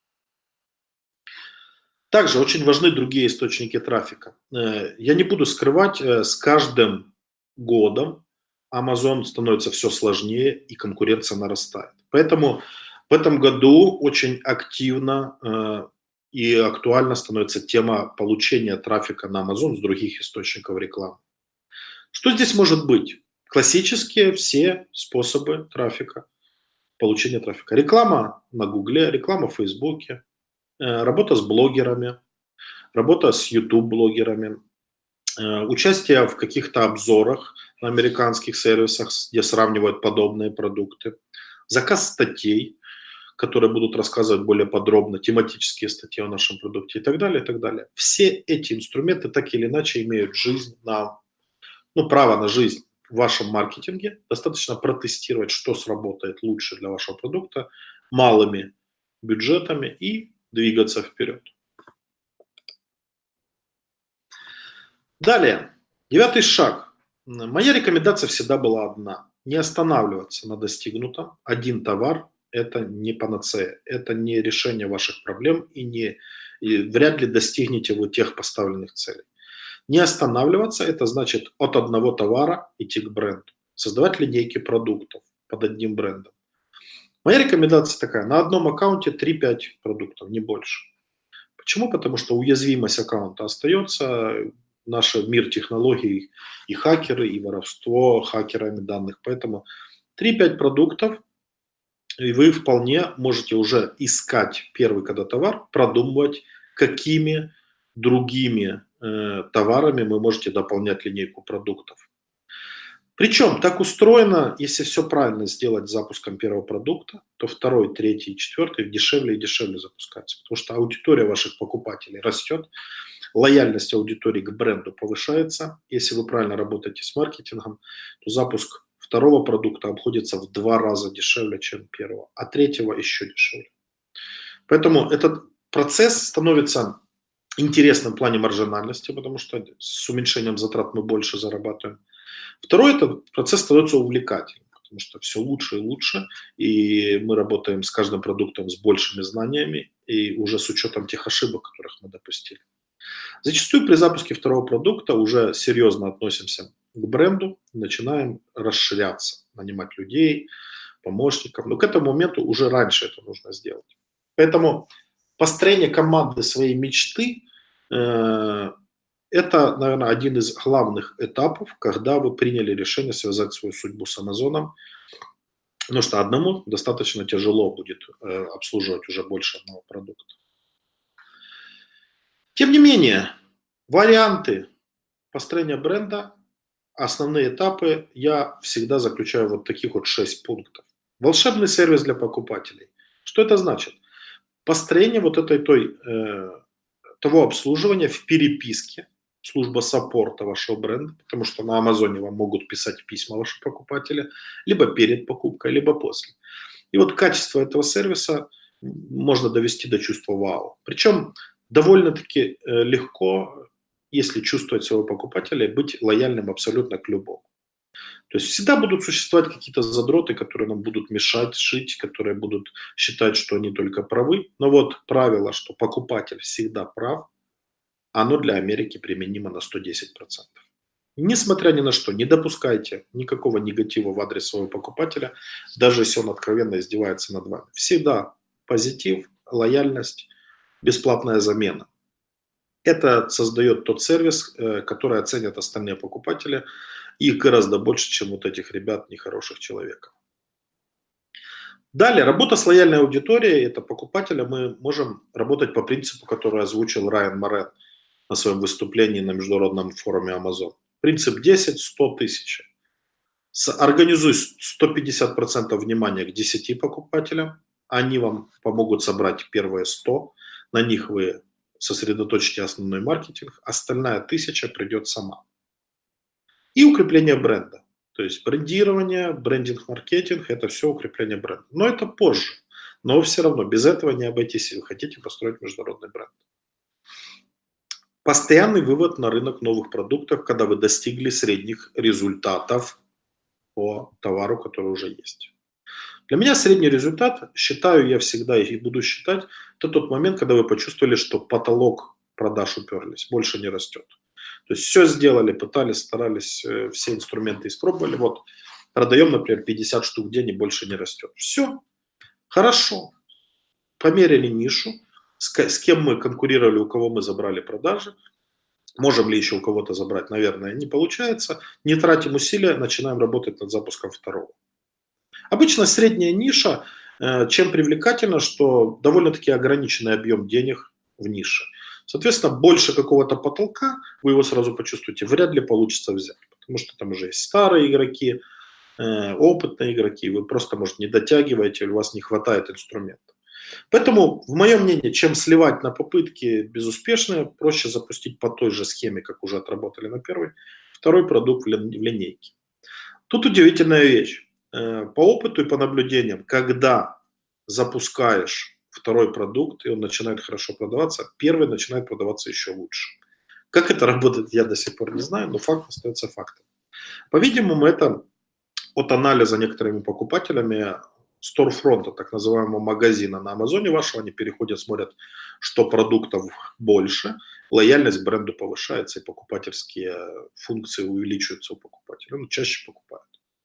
Также очень важны другие источники трафика. Я не буду скрывать, с каждым годом Amazon становится все сложнее и конкуренция нарастает. Поэтому в этом году очень активно и актуально становится тема получения трафика на Amazon с других источников рекламы. Что здесь может быть? Классические все способы трафика, получения трафика. Реклама на Гугле, реклама в Фейсбуке, работа с блогерами, работа с YouTube-блогерами, участие в каких-то обзорах на американских сервисах, где сравнивают подобные продукты, заказ статей, которые будут рассказывать более подробно, тематические статьи о нашем продукте и так далее, и так далее. Все эти инструменты так или иначе имеют жизнь право на жизнь в вашем маркетинге. Достаточно протестировать, что сработает лучше для вашего продукта малыми бюджетами и двигаться вперед. Далее, 9 шаг. Моя рекомендация всегда была одна. Не останавливаться на достигнутом. Один товар – это не панацея. Это не решение ваших проблем и вряд ли достигнете вы тех поставленных целей. Не останавливаться – это значит от одного товара идти к бренду. Создавать линейки продуктов под одним брендом. Моя рекомендация такая. На одном аккаунте 3-5 продуктов, не больше. Почему? Потому что уязвимость аккаунта остается. Наш мир технологий и хакеры, и воровство хакерами данных. Поэтому 3-5 продуктов, и вы вполне можете уже искать первый когда товар, продумывать, какими другими товарами вы можете дополнять линейку продуктов. Причем так устроено, если все правильно сделать с запуском первого продукта, то второй, третий, четвертый дешевле и дешевле запускаются. Потому что аудитория ваших покупателей растет, лояльность аудитории к бренду повышается. Если вы правильно работаете с маркетингом, то запуск второго продукта обходится в 2 раза дешевле, чем первого, а третьего еще дешевле. Поэтому этот процесс становится интересным в плане маржинальности, потому что с уменьшением затрат мы больше зарабатываем. Второй, этот процесс становится увлекательным, потому что все лучше и лучше, и мы работаем с каждым продуктом с большими знаниями и уже с учетом тех ошибок, которых мы допустили. Зачастую при запуске второго продукта уже серьезно относимся к бренду, начинаем расширяться, нанимать людей, помощников. Но к этому моменту уже раньше это нужно сделать. Поэтому построение команды своей мечты это, наверное, один из главных этапов, когда вы приняли решение связать свою судьбу с Амазоном, потому что одному достаточно тяжело будет обслуживать уже больше одного продукта. Тем не менее, варианты построения бренда, основные этапы я всегда заключаю вот таких вот 6 пунктов. Волшебный сервис для покупателей. Что это значит? Построение вот того обслуживания в переписке, служба саппорта вашего бренда, потому что на Амазоне вам могут писать письма ваши покупатели, либо перед покупкой, либо после. И вот качество этого сервиса можно довести до чувства вау. Причем довольно-таки легко, если чувствовать своего покупателя, быть лояльным абсолютно к любому. То есть всегда будут существовать какие-то задроты, которые нам будут мешать жить, которые будут считать, что они только правы. Но вот правило, что покупатель всегда прав, оно для Америки применимо на 110%. Несмотря ни на что, не допускайте никакого негатива в адрес своего покупателя, даже если он откровенно издевается над вами. Всегда позитив, лояльность, бесплатная замена. Это создает тот сервис, который оценят остальные покупатели, их гораздо больше, чем вот этих ребят нехороших человеков. Далее, работа с лояльной аудиторией, это покупателя, мы можем работать по принципу, который озвучил Райан Морен на своем выступлении на международном форуме Amazon. Принцип 10, 100, 1000. Организуй 150% внимания к 10 покупателям, они вам помогут собрать первые 100, на них вы сосредоточите основной маркетинг, остальная 1000 придет сама. И укрепление бренда. То есть брендирование, брендинг-маркетинг – это все укрепление бренда. Но это позже. Но все равно без этого не обойтись, если вы хотите построить международный бренд. Постоянный вывод на рынок новых продуктов, когда вы достигли средних результатов по товару, который уже есть. Для меня средний результат, считаю я всегда и буду считать, это тот момент, когда вы почувствовали, что потолок продаж уперлись, больше не растет. То есть все сделали, пытались, старались, все инструменты испробовали. Вот продаем, например, 50 штук в день и больше не растет. Все, хорошо. Померили нишу, с кем мы конкурировали, у кого мы забрали продажи. Можем ли еще у кого-то забрать? Наверное, не получается. Не тратим усилия, начинаем работать над запуском второго. Обычно средняя ниша, чем привлекательна, что довольно-таки ограниченный объем денег в нише. Соответственно, больше какого-то потолка, вы его сразу почувствуете, вряд ли получится взять. Потому что там уже есть старые игроки, опытные игроки, вы просто, может, не дотягиваете, или у вас не хватает инструментов. Поэтому, в моем мнении, чем сливать на попытки безуспешные, проще запустить по той же схеме, как уже отработали на первой, второй продукт в линейке. Тут удивительная вещь. По опыту и по наблюдениям, когда запускаешь второй продукт, и он начинает хорошо продаваться, первый начинает продаваться еще лучше. Как это работает, я до сих пор не знаю, но факт остается фактом. По-видимому, это от анализа некоторыми покупателями сторфронта, так называемого магазина на Амазоне вашего, они переходят, смотрят, что продуктов больше, лояльность к бренду повышается, и покупательские функции увеличиваются у покупателя, он чаще покупает.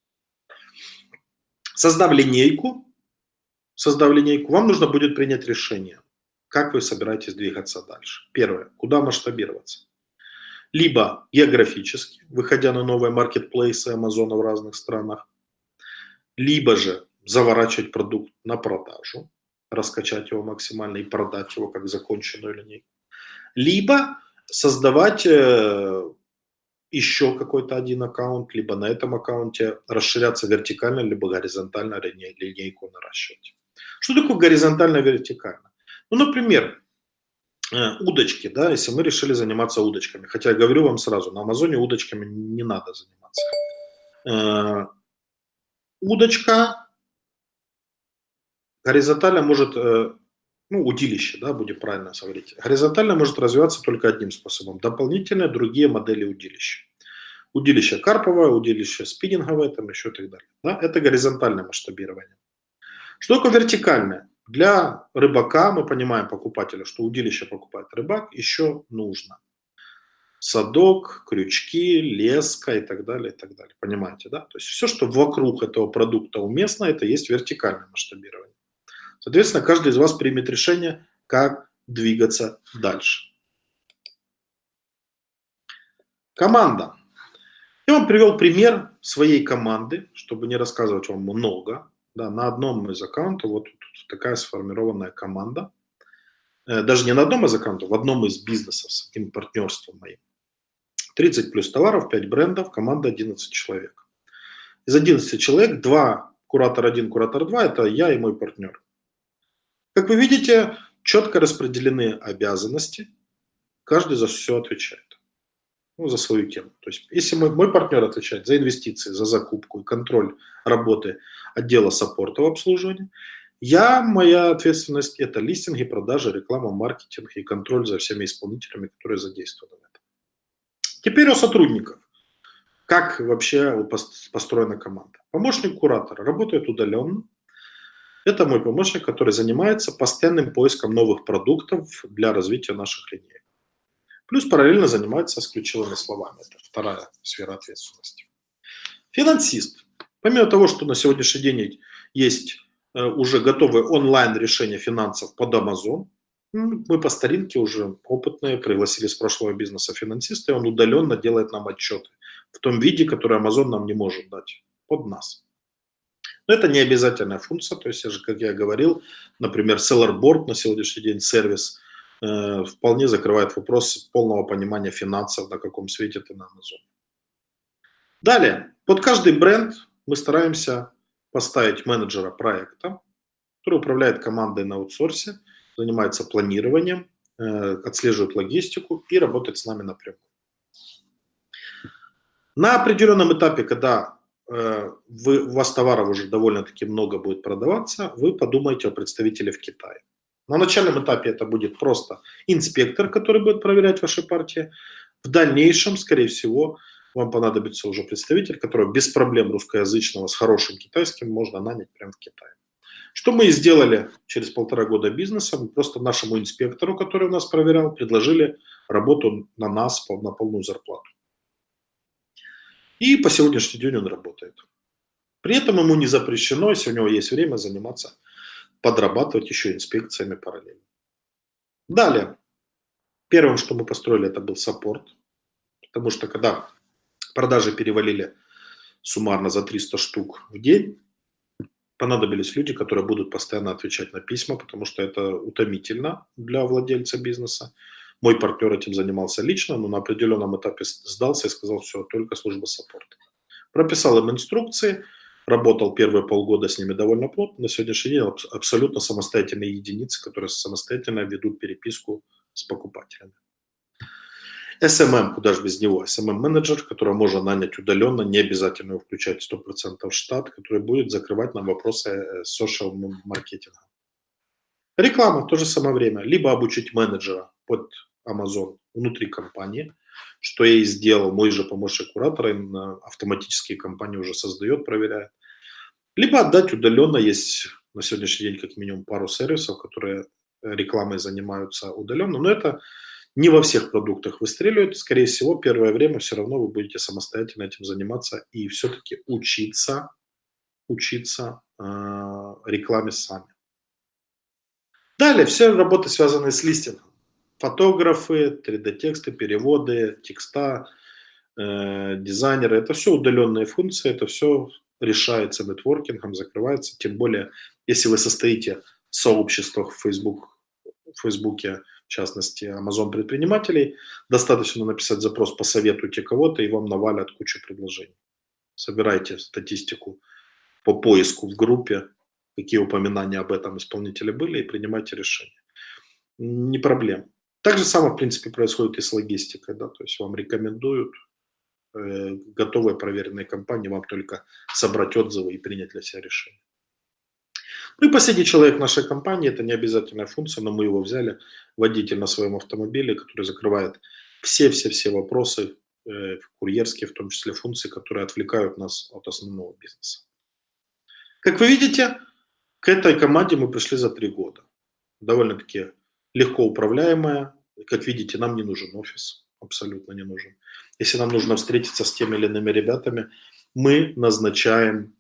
Создав линейку, вам нужно будет принять решение, как вы собираетесь двигаться дальше. Первое. Куда масштабироваться? Либо географически, выходя на новые маркетплейсы Амазона в разных странах, либо же заворачивать продукт на продажу, раскачать его максимально и продать его как законченную линейку. Либо создавать еще какой-то один аккаунт, либо на этом аккаунте расширяться вертикально, либо горизонтально линейку наращивать. Что такое горизонтально-вертикально? Ну, например, удочки, да, если мы решили заниматься удочками. Хотя я говорю вам сразу, на Амазоне удочками не надо заниматься. Удочка горизонтально может, ну, удилище, да, будем правильно говорить. Горизонтально может развиваться только одним способом. Дополнительно другие модели удилища. Удилище карповое, удилище спиннинговое, там еще и так далее. Да? Это горизонтальное масштабирование. Что такое вертикальное? Для рыбака, мы понимаем, покупателя, что удилище покупает рыбак, еще нужно садок, крючки, леска и так далее, и так далее. Понимаете, да? То есть все, что вокруг этого продукта уместно, это есть вертикальное масштабирование. Соответственно, каждый из вас примет решение, как двигаться дальше. Команда. Я вам привел пример своей команды, чтобы не рассказывать вам много. Да, на одном из аккаунтов вот тут такая сформированная команда. Даже не на одном из аккаунтов, в одном из бизнесов с таким партнерством моим. 30 плюс товаров, 5 брендов, команда 11 человек. Из 11 человек 2, куратор 1, куратор 2, это я и мой партнер. Как вы видите, четко распределены обязанности, каждый за все отвечает. Ну, за свою тему. То есть, если мой партнер отвечает за инвестиции, за закупку и контроль работы отдела саппорта в обслуживании, моя ответственность – это листинги, продажи, реклама, маркетинг и контроль за всеми исполнителями, которые задействованы в этом. Теперь о сотрудниках. Как вообще построена команда? Помощник куратора работает удаленно. Это мой помощник, который занимается постоянным поиском новых продуктов для развития наших линеек. Плюс параллельно занимается с ключевыми словами. Это вторая сфера ответственности. Финансист. Помимо того, что на сегодняшний день есть уже готовые онлайн решения финансов под Amazon, мы по старинке уже опытные, пригласили с прошлого бизнеса финансиста, и он удаленно делает нам отчеты в том виде, который Amazon нам не может дать под нас. Но это не обязательная функция, то есть, как я говорил, например, Seller Board на сегодняшний день сервис вполне закрывает вопрос полного понимания финансов, на каком свете ты на Amazon. Далее, под каждый бренд мы стараемся поставить менеджера проекта, который управляет командой на аутсорсе, занимается планированием, отслеживает логистику и работает с нами напрямую. На определенном этапе, когда у вас товаров уже довольно-таки много будет продаваться, вы подумаете о представителе в Китае. На начальном этапе это будет просто инспектор, который будет проверять ваши партии. В дальнейшем, скорее всего, вам понадобится уже представитель, который без проблем русскоязычного с хорошим китайским можно нанять прямо в Китае. Что мы и сделали через 1,5 года бизнеса. Мы просто нашему инспектору, который у нас проверял, предложили работу на нас на полную зарплату. И по сегодняшний день он работает. При этом ему не запрещено, если у него есть время, заниматься, подрабатывать еще инспекциями параллельно. Далее. Первым, что мы построили, это был саппорт. Потому что когда продажи перевалили суммарно за 300 штук в день, понадобились люди, которые будут постоянно отвечать на письма, потому что это утомительно для владельца бизнеса. Мой партнер этим занимался лично, но на определенном этапе сдался и сказал: все, только служба саппорта. Прописал им инструкции, работал первые полгода с ними довольно плотно. На сегодняшний день абсолютно самостоятельные единицы, которые самостоятельно ведут переписку с покупателями. SMM, куда же без него, SMM-менеджер, которого можно нанять удаленно, не обязательно его включать 100% в штат, который будет закрывать нам вопросы social-маркетинга. Реклама в то же самое время. Либо обучить менеджера под Amazon внутри компании, что я и сделал, мой же помощник куратора автоматические компании уже создает, проверяет. Либо отдать удаленно, есть на сегодняшний день как минимум пару сервисов, которые рекламой занимаются удаленно, но это не во всех продуктах выстреливает. Скорее всего, первое время все равно вы будете самостоятельно этим заниматься и все-таки учиться рекламе сами. Далее, все работы, связанные с листингом. Фотографы, 3D-тексты, переводы, текста, дизайнеры. Это все удаленные функции, это все решается нетворкингом, закрывается. Тем более, если вы состоите в сообществах в Фейсбуке, частности, Amazon предпринимателей, достаточно написать запрос «посоветуйте кого-то», и вам навалят кучу предложений. Собирайте статистику по поиску в группе, какие упоминания об этом исполнителе были, и принимайте решение. Не проблема. Так же самое, в принципе, происходит и с логистикой. Да? То есть вам рекомендуют готовые проверенные компании, вам только собрать отзывы и принять для себя решение. Ну и последний человек нашей компании, это не обязательная функция, но мы его взяли, водитель на своем автомобиле, который закрывает все вопросы, курьерские, в том числе функции, которые отвлекают нас от основного бизнеса. Как вы видите, к этой команде мы пришли за 3 года. Довольно-таки легко управляемая. Как видите, нам не нужен офис, абсолютно не нужен. Если нам нужно встретиться с теми или иными ребятами, мы назначаем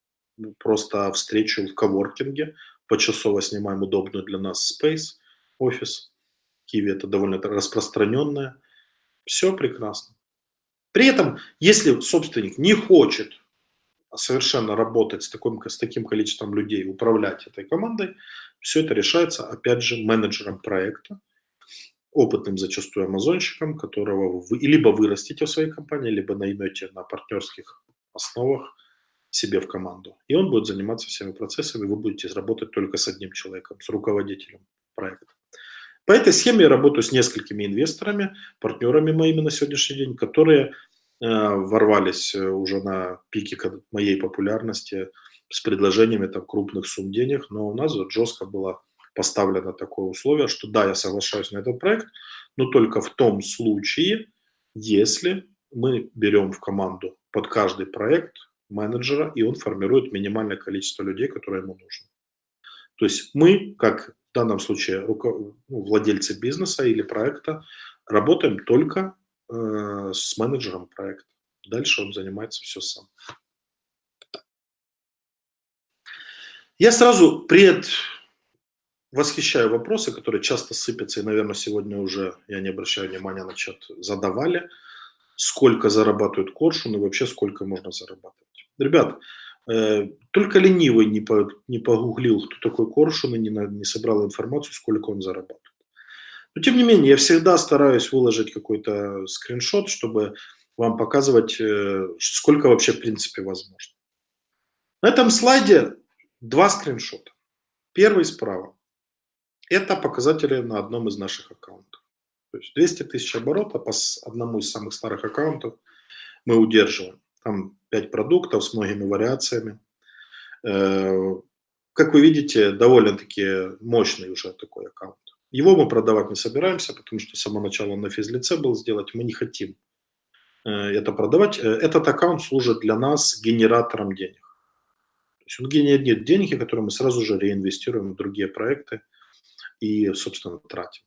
просто встречу в коворкинге, почасово снимаем удобную для нас space, офис. В Киеве это довольно распространенное. Все прекрасно. При этом, если собственник не хочет совершенно работать с таким количеством людей, управлять этой командой, все это решается, опять же, менеджером проекта, опытным зачастую амазонщиком, которого вы либо вырастите в своей компании, либо наймете на партнерских основах себе в команду. И он будет заниматься всеми процессами, вы будете работать только с одним человеком, с руководителем проекта. По этой схеме я работаю с несколькими инвесторами, партнерами моими на сегодняшний день, которые ворвались уже на пике моей популярности с предложениями там, крупных сумм денег, но у нас вот жестко было поставлено такое условие, что да, я соглашаюсь на этот проект, но только в том случае, если мы берем в команду под каждый проект менеджера, и он формирует минимальное количество людей, которое ему нужно. То есть мы, как в данном случае владельцы бизнеса или проекта, работаем только с менеджером проекта. Дальше он занимается все сам. Я сразу восхищаю вопросы, которые часто сыпятся, и, наверное, сегодня уже, я не обращаю внимания на чат, задавали. Сколько зарабатывают коршуны, вообще сколько можно зарабатывать. Ребят, только ленивый не погуглил, кто такой коршун, и не собрал информацию, сколько он зарабатывает. Но тем не менее, я всегда стараюсь выложить какой-то скриншот, чтобы вам показывать, сколько вообще в принципе возможно. На этом слайде 2 скриншота. Первый справа. Это показатели на одном из наших аккаунтов. То есть 200 тысяч оборота по одному из самых старых аккаунтов мы удерживаем. Там 5 продуктов с многими вариациями. Как вы видите, довольно-таки мощный уже такой аккаунт. Его мы продавать не собираемся, потому что с самого начала он на физлице был сделать. Мы не хотим это продавать. Этот аккаунт служит для нас генератором денег. То есть он генерирует деньги, которые мы сразу же реинвестируем в другие проекты и, собственно, тратим.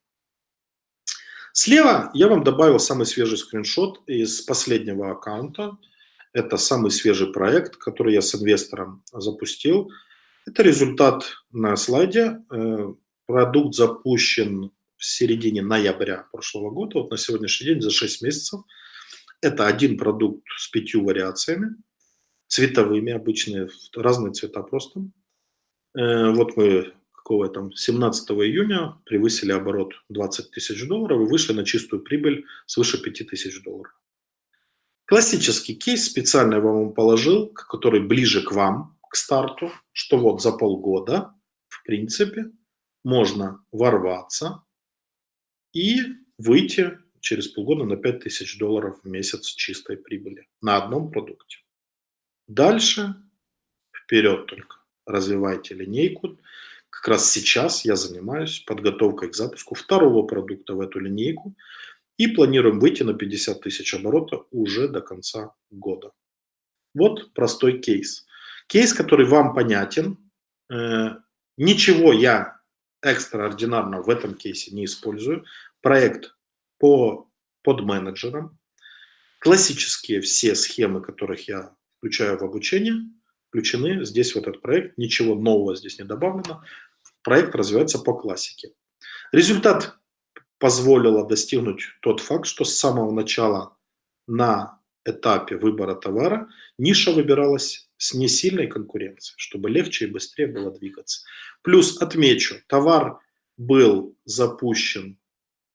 Слева я вам добавил самый свежий скриншот из последнего аккаунта. Это самый свежий проект, который я с инвестором запустил. Это результат на слайде. Продукт запущен в середине ноября прошлого года. Вот на сегодняшний день за 6 месяцев. Это один продукт с 5 вариациями. Цветовыми, обычные, разные цвета просто. Вот мы 17 июня превысили оборот 20 тысяч долларов и вышли на чистую прибыль свыше 5 тысяч долларов. Классический кейс специально я вам положил, который ближе к вам, к старту, что вот за полгода, в принципе, можно ворваться и выйти через полгода на 5 тысяч долларов в месяц чистой прибыли на одном продукте. Дальше вперед только развивайте линейку. Как раз сейчас я занимаюсь подготовкой к запуску второго продукта в эту линейку и планируем выйти на 50 тысяч оборота уже до конца года. Вот простой кейс. Кейс, который вам понятен. Ничего я экстраординарного в этом кейсе не использую. Проект под менеджером. Классические все схемы, которых я включаю в обучение, включены здесь в этот проект. Ничего нового здесь не добавлено. Проект развивается по классике. Результат позволило достигнуть тот факт, что с самого начала на этапе выбора товара ниша выбиралась с несильной конкуренцией, чтобы легче и быстрее было двигаться. Плюс отмечу, товар был запущен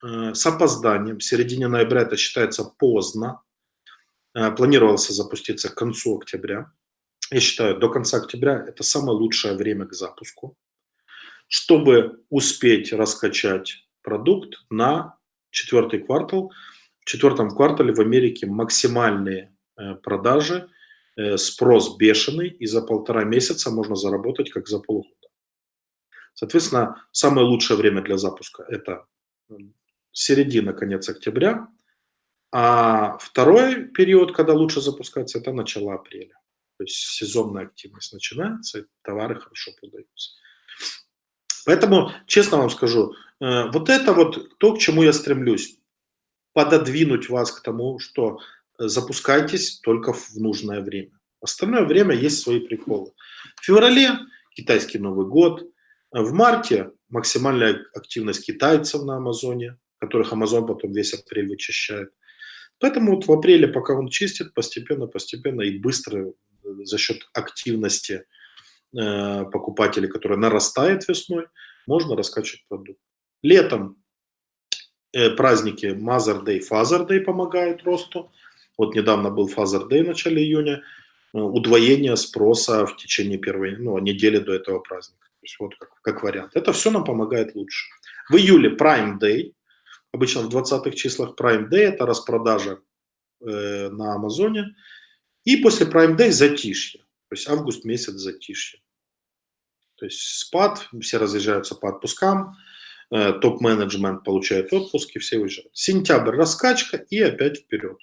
с опозданием. В середине ноября это считается поздно. Планировался запуститься к концу октября. Я считаю, до конца октября это самое лучшее время к запуску, чтобы успеть раскачать продукт на четвертый квартал. В четвертом квартале в Америке максимальные продажи, спрос бешеный, и за 1,5 месяца можно заработать как за полгода. Соответственно, самое лучшее время для запуска – это середина, конец октября, а второй период, когда лучше запускаться, это начало апреля. То есть сезонная активность начинается, и товары хорошо продаются. Поэтому, честно вам скажу, вот это вот то, к чему я стремлюсь. Пододвинуть вас к тому, что запускайтесь только в нужное время. Остальное время есть свои приколы. В феврале китайский Новый год, в марте максимальная активность китайцев на Амазоне, которых Амазон потом весь апрель вычищает. Поэтому вот в апреле, пока он чистит, постепенно и быстро за счет активности покупателей, которая нарастает весной, можно раскачивать продукт. Летом праздники Mother Day, Father Day помогают росту. Вот недавно был Father Day в начале июня. Удвоение спроса в течение первой недели до этого праздника. То есть вот как вариант. Это все нам помогает лучше. В июле Prime Day. Обычно в 20-х числах Prime Day это распродажа на Амазоне. И после Prime Day затишье. То есть август месяц затишье. То есть спад, все разъезжаются по отпускам. Топ-менеджмент получает отпуск, и все уезжают. Сентябрь раскачка и опять вперед.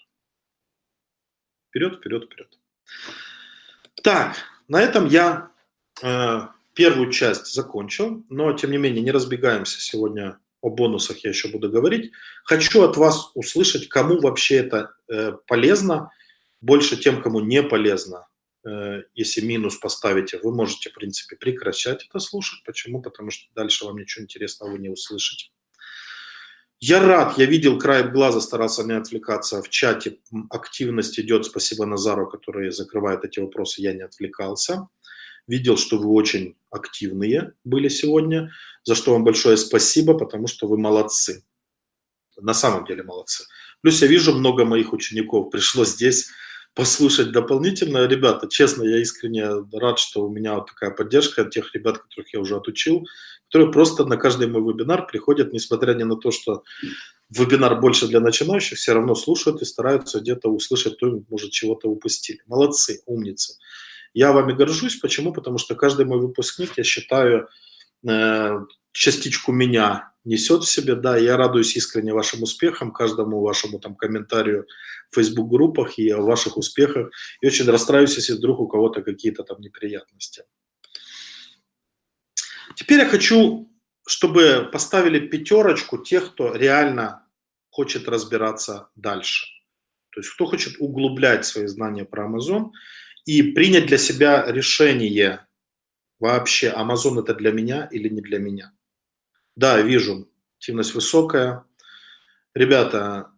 Вперед. Так, на этом я первую часть закончил, но тем не менее не разбегаемся сегодня. О бонусах я еще буду говорить. Хочу от вас услышать, кому вообще это полезно, больше тем, кому не полезно. Если минус поставите, вы можете, в принципе, прекращать это слушать. Почему? Потому что дальше вам ничего интересного вы не услышите. Я рад, я видел краем глаза, старался не отвлекаться. В чате активность идет. Спасибо Назару, который закрывает эти вопросы. Я не отвлекался. Видел, что вы очень активные были сегодня, за что вам большое спасибо, потому что вы молодцы. На самом деле молодцы. Плюс я вижу, много моих учеников пришло здесь послушать дополнительно. Ребята, честно, я искренне рад, что у меня вот такая поддержка от тех ребят, которых я уже отучил, которые просто на каждый мой вебинар приходят, несмотря ни на то, что вебинар больше для начинающих, все равно слушают и стараются где-то услышать, то, может, чего-то упустили. Молодцы, умницы. Я вами горжусь. Почему? Потому что каждый мой выпускник, я считаю, частичку меня несет в себе, да, я радуюсь искренне вашим успехам, каждому вашему там комментарию в Facebook-группах и о ваших успехах, и очень расстраиваюсь, если вдруг у кого-то какие-то там неприятности. Теперь я хочу, чтобы поставили 5 тех, кто реально хочет разбираться дальше, то есть кто хочет углублять свои знания про Amazon и принять для себя решение вообще, Amazon это для меня или не для меня. Да, вижу, активность высокая. Ребята,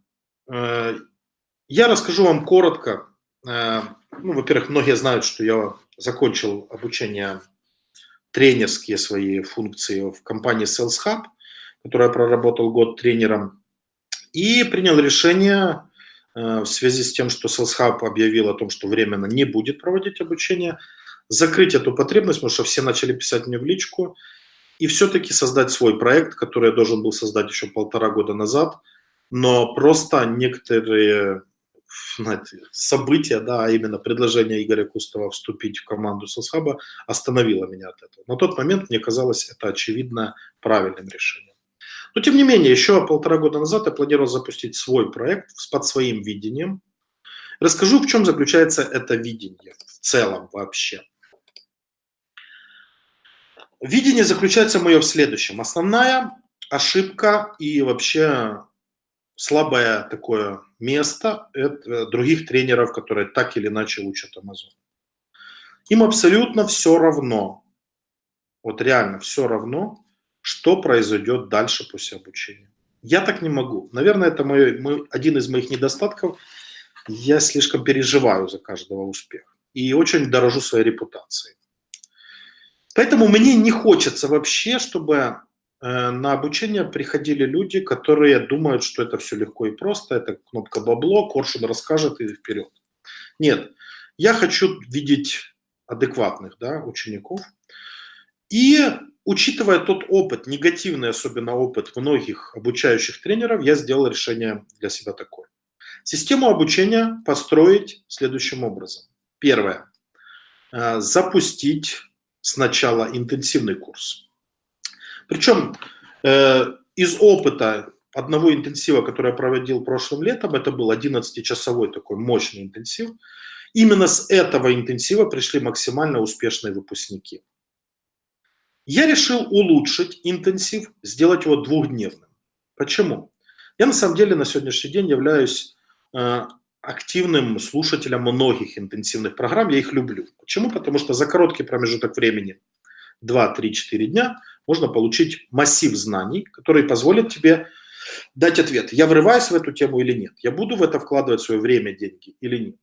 я расскажу вам коротко. Во-первых, многие знают, что я закончил обучение, тренерские свои функции в компании Sales Hub, которая проработал год тренером, и принял решение в связи с тем, что Sales Hub объявил о том, что временно не будет проводить обучение, закрыть эту потребность, потому что все начали писать мне в личку, и все-таки создать свой проект, который я должен был создать еще 1,5 года назад, но просто некоторые, знаете, события, да, а именно предложение Игоря Кустова вступить в команду Sales Hub остановило меня от этого. На тот момент мне казалось это очевидно правильным решением. Но тем не менее, еще 1,5 года назад я планировал запустить свой проект под своим видением. Расскажу, в чем заключается это видение в целом вообще. Видение заключается мое в следующем. Основная ошибка и вообще слабое такое место это других тренеров, которые так или иначе учат Amazon. Им абсолютно все равно, вот реально все равно, что произойдет дальше после обучения. Я так не могу. Наверное, это один из моих недостатков. Я слишком переживаю за каждого успеха и очень дорожу своей репутацией. Поэтому мне не хочется вообще, чтобы на обучение приходили люди, которые думают, что это все легко и просто, это кнопка бабло, Коршун расскажет и вперед. Нет, я хочу видеть адекватных, да, учеников. И учитывая тот опыт, негативный особенно опыт многих обучающих тренеров, я сделал решение для себя такое. Систему обучения построить следующим образом. Первое. Запустить сначала интенсивный курс. Причем из опыта одного интенсива, который я проводил прошлым летом, это был 11-часовой такой мощный интенсив, именно с этого интенсива пришли максимально успешные выпускники. Я решил улучшить интенсив, сделать его двухдневным. Почему? Я на самом деле на сегодняшний день являюсь активным слушателем многих интенсивных программ, я их люблю. Почему? Потому что за короткий промежуток времени, 2, 3, 4 дня, можно получить массив знаний, которые позволят тебе дать ответ, я врываюсь в эту тему или нет, я буду в это вкладывать свое время, деньги или нет.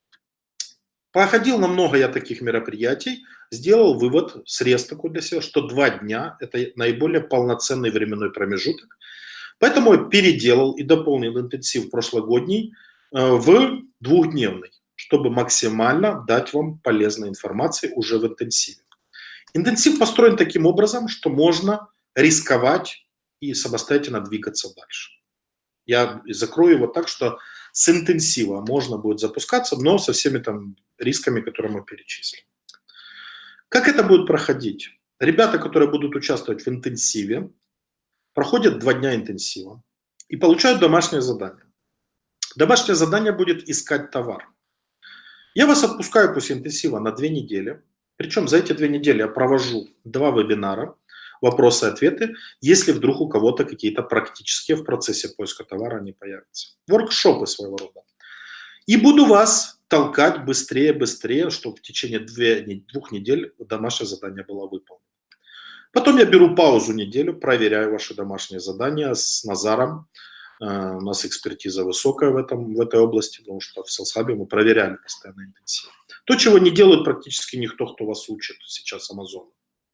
Походил на много я таких мероприятий, сделал вывод, срез такой для себя, что 2 дня – это наиболее полноценный временной промежуток. Поэтому я переделал и дополнил интенсив прошлогодний в двухдневный, чтобы максимально дать вам полезной информации уже в интенсиве. Интенсив построен таким образом, что можно рисковать и самостоятельно двигаться дальше. Я закрою его так, что с интенсива можно будет запускаться, но со всеми там рисками, которые мы перечислили. Как это будет проходить? Ребята, которые будут участвовать в интенсиве, проходят 2 дня интенсива и получают домашнее задание. Домашнее задание будет искать товар. Я вас отпускаю после интенсива на 2 недели. Причем за эти 2 недели я провожу 2 вебинара, вопросы и ответы, если вдруг у кого-то какие-то практические в процессе поиска товара не появятся. Воркшопы своего рода. И буду вас толкать быстрее, чтобы в течение 2 недель домашнее задание было выполнено. Потом я беру паузу неделю, проверяю ваши домашние задания с Назаром. У нас экспертиза высокая в этой области, потому что в Селсхабе мы проверяли постоянно интенсивно. То, чего не делает практически никто, кто вас учит сейчас Amazon.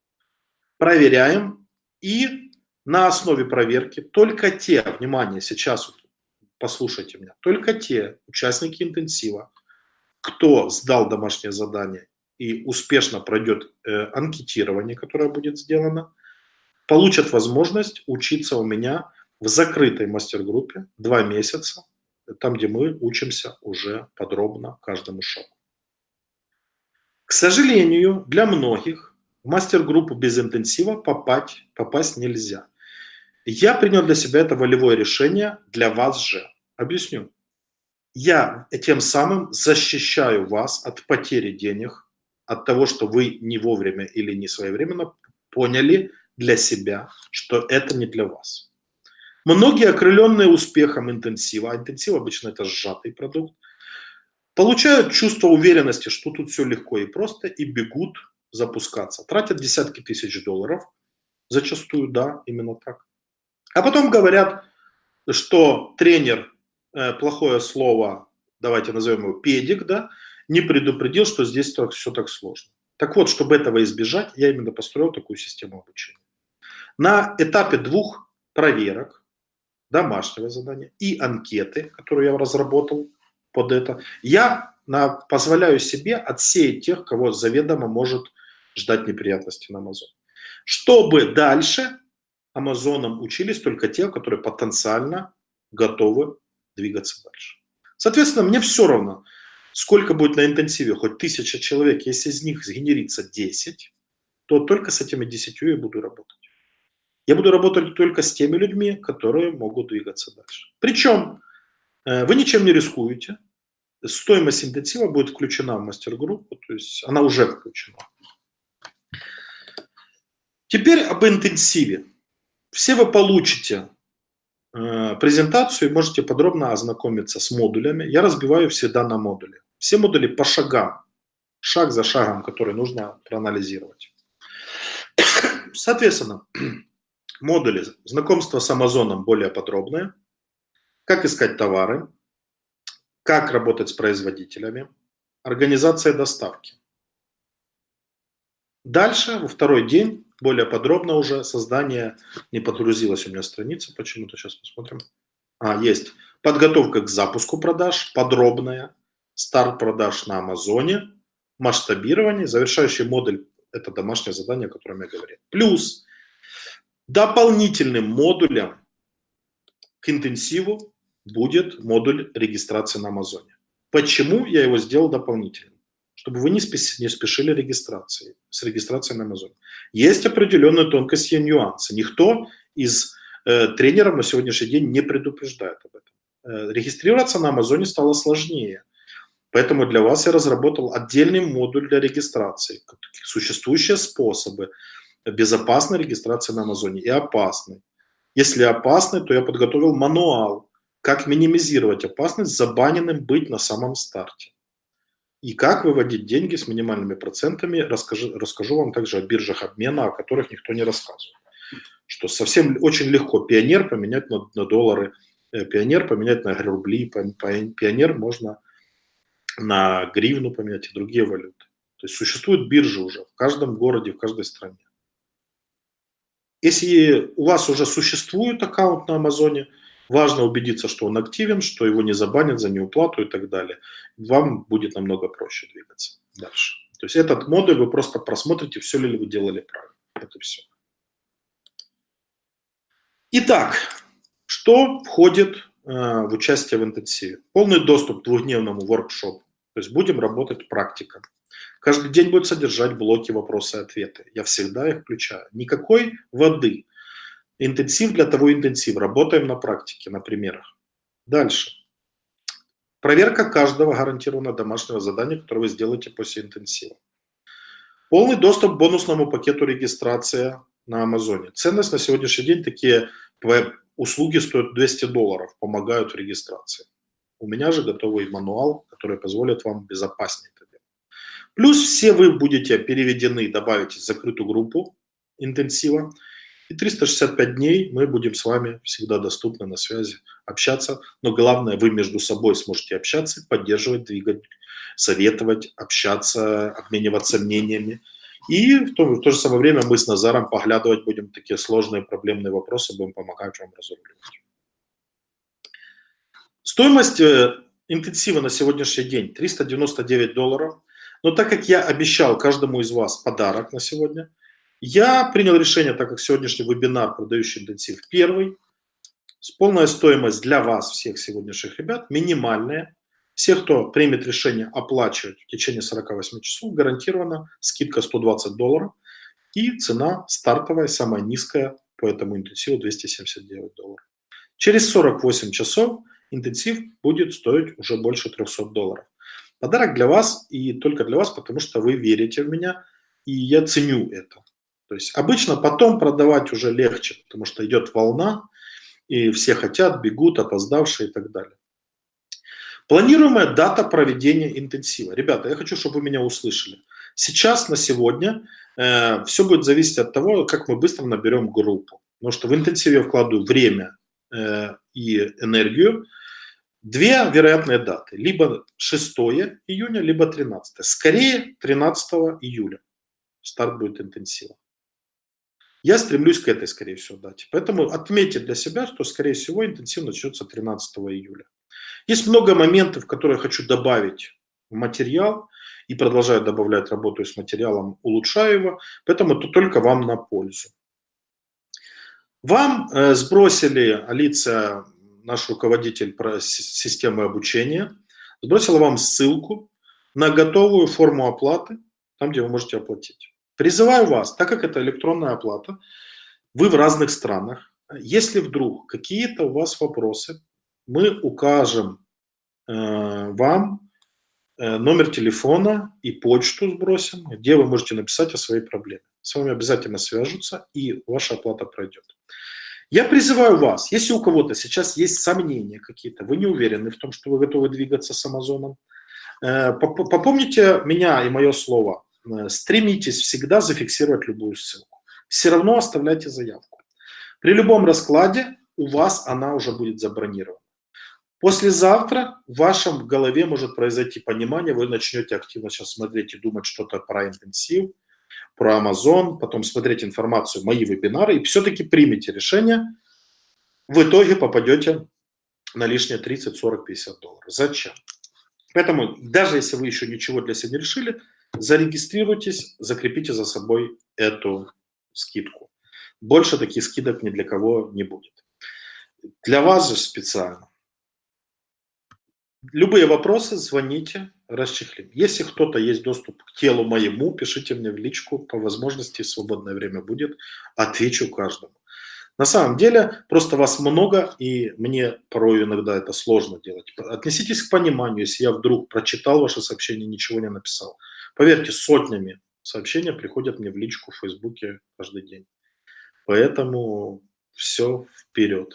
Проверяем, и на основе проверки только те, внимание, сейчас послушайте меня, только те участники интенсива, кто сдал домашнее задание и успешно пройдет анкетирование, которое будет сделано, получат возможность учиться у меня в закрытой мастер-группе 2 месяца, там, где мы учимся уже подробно каждому шагу. К сожалению, для многих в мастер-группу без интенсива попасть нельзя. Я принял для себя это волевое решение, для вас же. Объясню. Я тем самым защищаю вас от потери денег, от того, что вы не вовремя или не своевременно поняли для себя, что это не для вас. Многие, окрыленные успехом интенсива, а интенсив обычно это сжатый продукт, получают чувство уверенности, что тут все легко и просто, и бегут запускаться. Тратят десятки тысяч долларов, зачастую, да, именно так. А потом говорят, что тренер, плохое слово, давайте назовем его педик, да, не предупредил, что здесь все так сложно. Так вот, чтобы этого избежать, я именно построил такую систему обучения. На этапе 2 проверок, домашнего задания и анкеты, которую я разработал под это, я позволяю себе отсеять тех, кого заведомо может ждать неприятности на Amazon. Чтобы дальше Амазоном учились только те, которые потенциально готовы двигаться дальше. Соответственно, мне все равно, сколько будет на интенсиве, хоть 1000 человек, если из них сгенерится 10, то только с этими 10 я буду работать. Я буду работать только с теми людьми, которые могут двигаться дальше. Причем вы ничем не рискуете. Стоимость интенсива будет включена в мастер-группу, то есть она уже включена. Теперь об интенсиве. Все вы получите презентацию и можете подробно ознакомиться с модулями. Я разбиваю всегда на модули. Все модули по шагам, шаг за шагом, который нужно проанализировать. Соответственно, модули знакомство с Амазоном более подробное, как искать товары, как работать с производителями, организация доставки. Дальше, во второй день, более подробно уже. Создание, не подгрузилась у меня страница почему-то, сейчас посмотрим. Есть. Подготовка к запуску продаж, подробная, старт продаж на Амазоне, масштабирование, завершающий модуль – это домашнее задание, о котором я говорил. Плюс дополнительным модулем к интенсиву будет модуль регистрации на Амазоне. Почему я его сделал дополнительным? Чтобы вы не спешили с регистрацией на Амазоне. Есть определенные тонкости и нюансы. Никто из тренеров на сегодняшний день не предупреждает об этом. Регистрироваться на Амазоне стало сложнее. Поэтому для вас я разработал отдельный модуль для регистрации. Существующие способы безопасной регистрации на Амазоне и опасной. Если опасный, то я подготовил мануал, как минимизировать опасность, забаненным быть на самом старте. И как выводить деньги с минимальными процентами, расскажу вам также о биржах обмена, о которых никто не рассказывает. Что совсем очень легко Пионер поменять на доллары, Пионер поменять на рубли, Пионер можно на гривну поменять и другие валюты. То есть существуют биржи уже в каждом городе, в каждой стране. Если у вас уже существует аккаунт на Амазоне, важно убедиться, что он активен, что его не забанят за неуплату и так далее. Вам будет намного проще двигаться дальше. То есть этот модуль вы просто просмотрите, все ли вы делали правильно. Это все. Итак, что входит в участие в интенсиве? Полный доступ к двухдневному воркшопу. То есть будем работать практикой. Каждый день будет содержать блоки вопросы и ответы. Я всегда их включаю. Никакой воды. Интенсив для того интенсив. Работаем на практике, на примерах. Дальше. Проверка каждого гарантированного домашнего задания, которое вы сделаете после интенсива. Полный доступ к бонусному пакету регистрация на Амазоне. Ценность на сегодняшний день такие услуги стоят $200, помогают в регистрации. У меня же готовый мануал, который позволит вам безопаснее это делать. Плюс все вы будете переведены, добавитесь в закрытую группу интенсива. И 365 дней мы будем с вами всегда доступны на связи, общаться. Но главное, вы между собой сможете общаться, поддерживать, двигать, советовать, общаться, обмениваться мнениями. И в то же самое время мы с Назаром поглядывать будем такие сложные проблемные вопросы, будем помогать вам разруливать. Стоимость интенсива на сегодняшний день $399. Но так как я обещал каждому из вас подарок на сегодня, я принял решение, так как сегодняшний вебинар «Продающий интенсив» первый, полная стоимость для вас, всех сегодняшних ребят, минимальная. Все, кто примет решение оплачивать в течение 48 часов, гарантирована скидка $120. И цена стартовая, самая низкая по этому интенсиву $279. Через 48 часов интенсив будет стоить уже больше $300. Подарок для вас и только для вас, потому что вы верите в меня, и я ценю это. То есть обычно потом продавать уже легче, потому что идет волна, и все хотят, бегут, опоздавшие и так далее. Планируемая дата проведения интенсива. Ребята, я хочу, чтобы вы меня услышали. Сейчас, на сегодня, все будет зависеть от того, как мы быстро наберем группу. Потому что в интенсиве я вкладываю время и энергию. Две вероятные даты. Либо 6 июня, либо 13. Скорее 13 июля старт будет интенсива. Я стремлюсь к этой, скорее всего, дате. Поэтому отметьте для себя, что, скорее всего, интенсив начнется 13 июля. Есть много моментов, которые я хочу добавить в материал. И продолжаю добавлять, работаю с материалом, улучшаю его. Поэтому это только вам на пользу. Вам сбросили, Алиция, наш руководитель системы обучения, сбросила вам ссылку на готовую форму оплаты, там, где вы можете оплатить. Призываю вас, так как это электронная оплата, вы в разных странах, если вдруг какие-то у вас вопросы, мы укажем вам номер телефона и почту сбросим, где вы можете написать о своей проблеме. С вами обязательно свяжутся, и ваша оплата пройдет. Я призываю вас, если у кого-то сейчас есть сомнения какие-то, вы не уверены в том, что вы готовы двигаться с Амазоном, попомните меня и мое слово. Стремитесь всегда зафиксировать любую ссылку. Все равно оставляйте заявку. При любом раскладе у вас она уже будет забронирована. Послезавтра в вашем голове может произойти понимание, вы начнете активно сейчас смотреть и думать что-то про интенсив, про Amazon, потом смотреть информацию, мои вебинары, и все-таки примите решение, в итоге попадете на лишние 30, 40, 50 долларов. Зачем? Поэтому даже если вы еще ничего для себя не решили, зарегистрируйтесь, закрепите за собой эту скидку. Больше таких скидок ни для кого не будет. Для вас же специально. Любые вопросы звоните, расчехлим. Если кто-то есть доступ к телу моему, пишите мне в личку, по возможности, свободное время будет, отвечу каждому. На самом деле, просто вас много, и мне порой иногда это сложно делать. Отнеситесь к пониманию, если я вдруг прочитал ваше сообщение, ничего не написал. Поверьте, сотнями сообщения приходят мне в личку в Фейсбуке каждый день. Поэтому все вперед.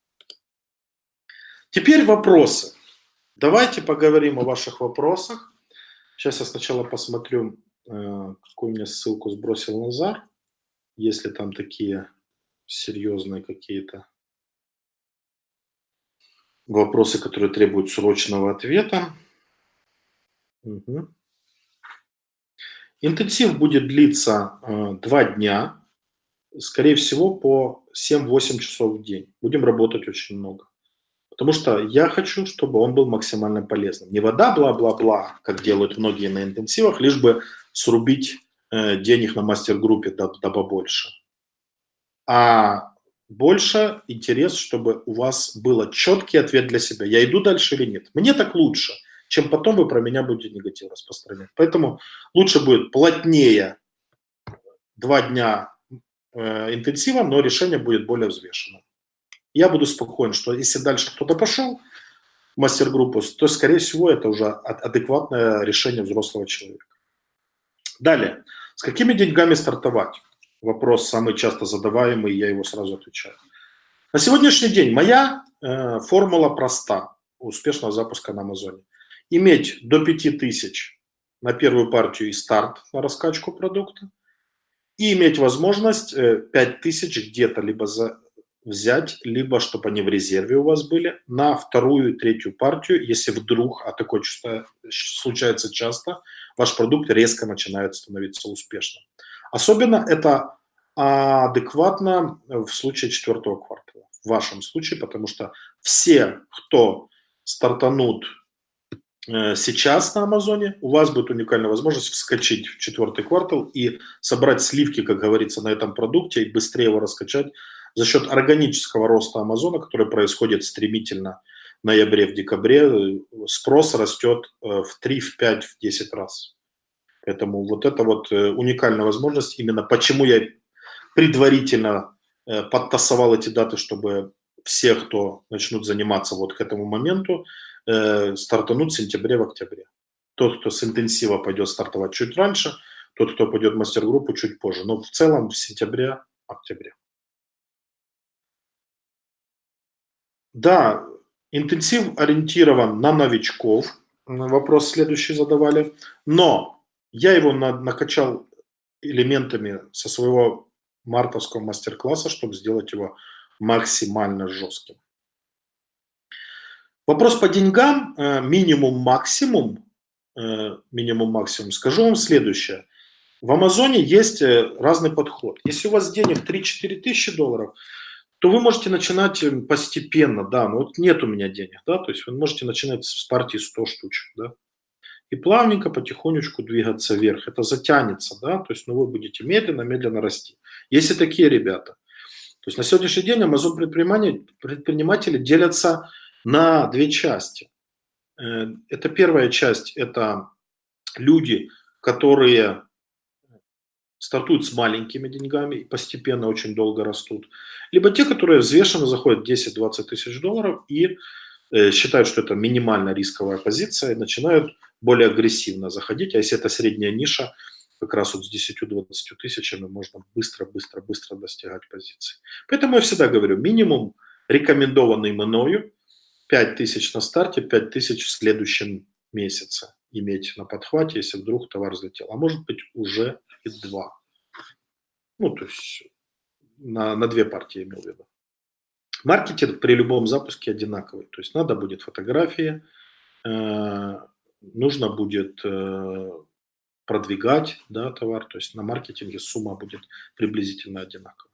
Теперь вопросы. Давайте поговорим о ваших вопросах. Сейчас я сначала посмотрю, какую мне ссылку сбросил Назар, если там такие серьезные какие-то вопросы, которые требуют срочного ответа. Угу. Интенсив будет длиться 2 дня, скорее всего, по 7-8 часов в день. Будем работать очень много. Потому что я хочу, чтобы он был максимально полезным. Не вода, бла-бла-бла, как делают многие на интенсивах, лишь бы срубить денег на мастер-группе да побольше. А больше интерес, чтобы у вас был четкий ответ для себя. Я иду дальше или нет? Мне так лучше, чем потом вы про меня будете негатив распространять. Поэтому лучше будет плотнее 2 дня интенсива, но решение будет более взвешенным. Я буду спокоен, что если дальше кто-то пошел в мастер-группу, то, скорее всего, это уже адекватное решение взрослого человека. Далее. С какими деньгами стартовать? Вопрос самый часто задаваемый, я его сразу отвечаю. На сегодняшний день моя формула проста успешного запуска на Амазоне. Иметь до 5000 на первую партию и старт на раскачку продукта. И иметь возможность 5000 где-то либо взять, либо чтобы они в резерве у вас были, на вторую и третью партию, если вдруг, а такое случается часто, ваш продукт резко начинает становиться успешным. Особенно это адекватно в случае 4-го квартала. В вашем случае, потому что все, кто стартанут сейчас на Амазоне, у вас будет уникальная возможность вскочить в 4-й квартал и собрать сливки, как говорится, на этом продукте и быстрее его раскачать за счет органического роста Амазона, который происходит стремительно в ноябре, в декабре. Спрос растет в 3, в 5, в 10 раз. Поэтому вот это вот уникальная возможность. Именно почему я предварительно подтасовал эти даты, чтобы все, кто начнут заниматься вот к этому моменту, стартанут в сентябре, в октябре. Тот, кто с интенсива пойдет стартовать чуть раньше, тот, кто пойдет в мастер-группу, чуть позже. Но в целом в сентябре, октябре. Да, интенсив ориентирован на новичков. Вопрос следующий задавали. Но я его накачал элементами со своего мартовского мастер-класса, чтобы сделать его максимально жестким. Вопрос по деньгам, минимум-максимум, скажу вам следующее. В Амазоне есть разный подход. Если у вас денег 3-4 тысячи долларов, то вы можете начинать постепенно, да, но вот нет у меня денег, да, то есть вы можете начинать с партии 100 штучек, да, и плавненько, потихонечку двигаться вверх. Это затянется, да, то есть, ну, вы будете медленно-медленно расти. Если такие ребята. То есть на сегодняшний день Amazon предприниматели делятся на 2 части. Это первая часть, это люди, которые стартуют с маленькими деньгами и постепенно очень долго растут. Либо те, которые взвешенно заходят 10-20 тысяч долларов и считают, что это минимально рисковая позиция, и начинают более агрессивно заходить. А если это средняя ниша, как раз вот с 10-20 тысячами можно быстро достигать позиций. Поэтому я всегда говорю, минимум рекомендованный мною 5 тысяч на старте, 5 тысяч в следующем месяце иметь на подхвате, если вдруг товар взлетел. А может быть уже и 2. Ну, то есть на 2 партии имел в виду. Маркетинг при любом запуске одинаковый. То есть надо будет фотографии, нужно будет продвигать, да, товар. То есть на маркетинге сумма будет приблизительно одинаковая.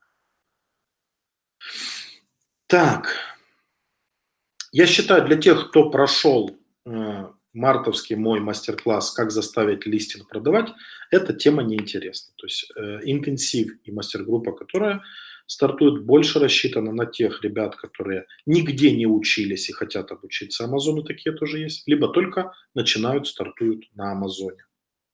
Так, я считаю, для тех, кто прошел мартовский мой мастер-класс «Как заставить листинг продавать», эта тема неинтересна. То есть интенсив и мастер-группа, которая стартует, больше рассчитана на тех ребят, которые нигде не учились и хотят обучиться Амазону, такие тоже есть, либо только начинают, стартуют на Амазоне.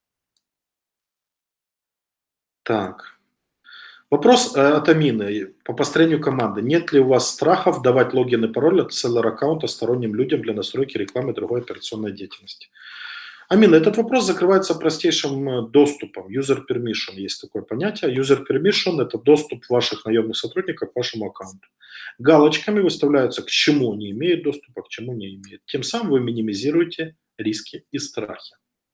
Так, вопрос от Амины по построению команды. Нет ли у вас страхов давать логин и пароль от селлер-аккаунта сторонним людям для настройки рекламы и другой операционной деятельности? Амина, этот вопрос закрывается простейшим доступом. User permission есть такое понятие. User permission – это доступ ваших наемных сотрудников к вашему аккаунту. Галочками выставляются, к чему они имеют доступ, а к чему не имеют. Тем самым вы минимизируете риски и страхи.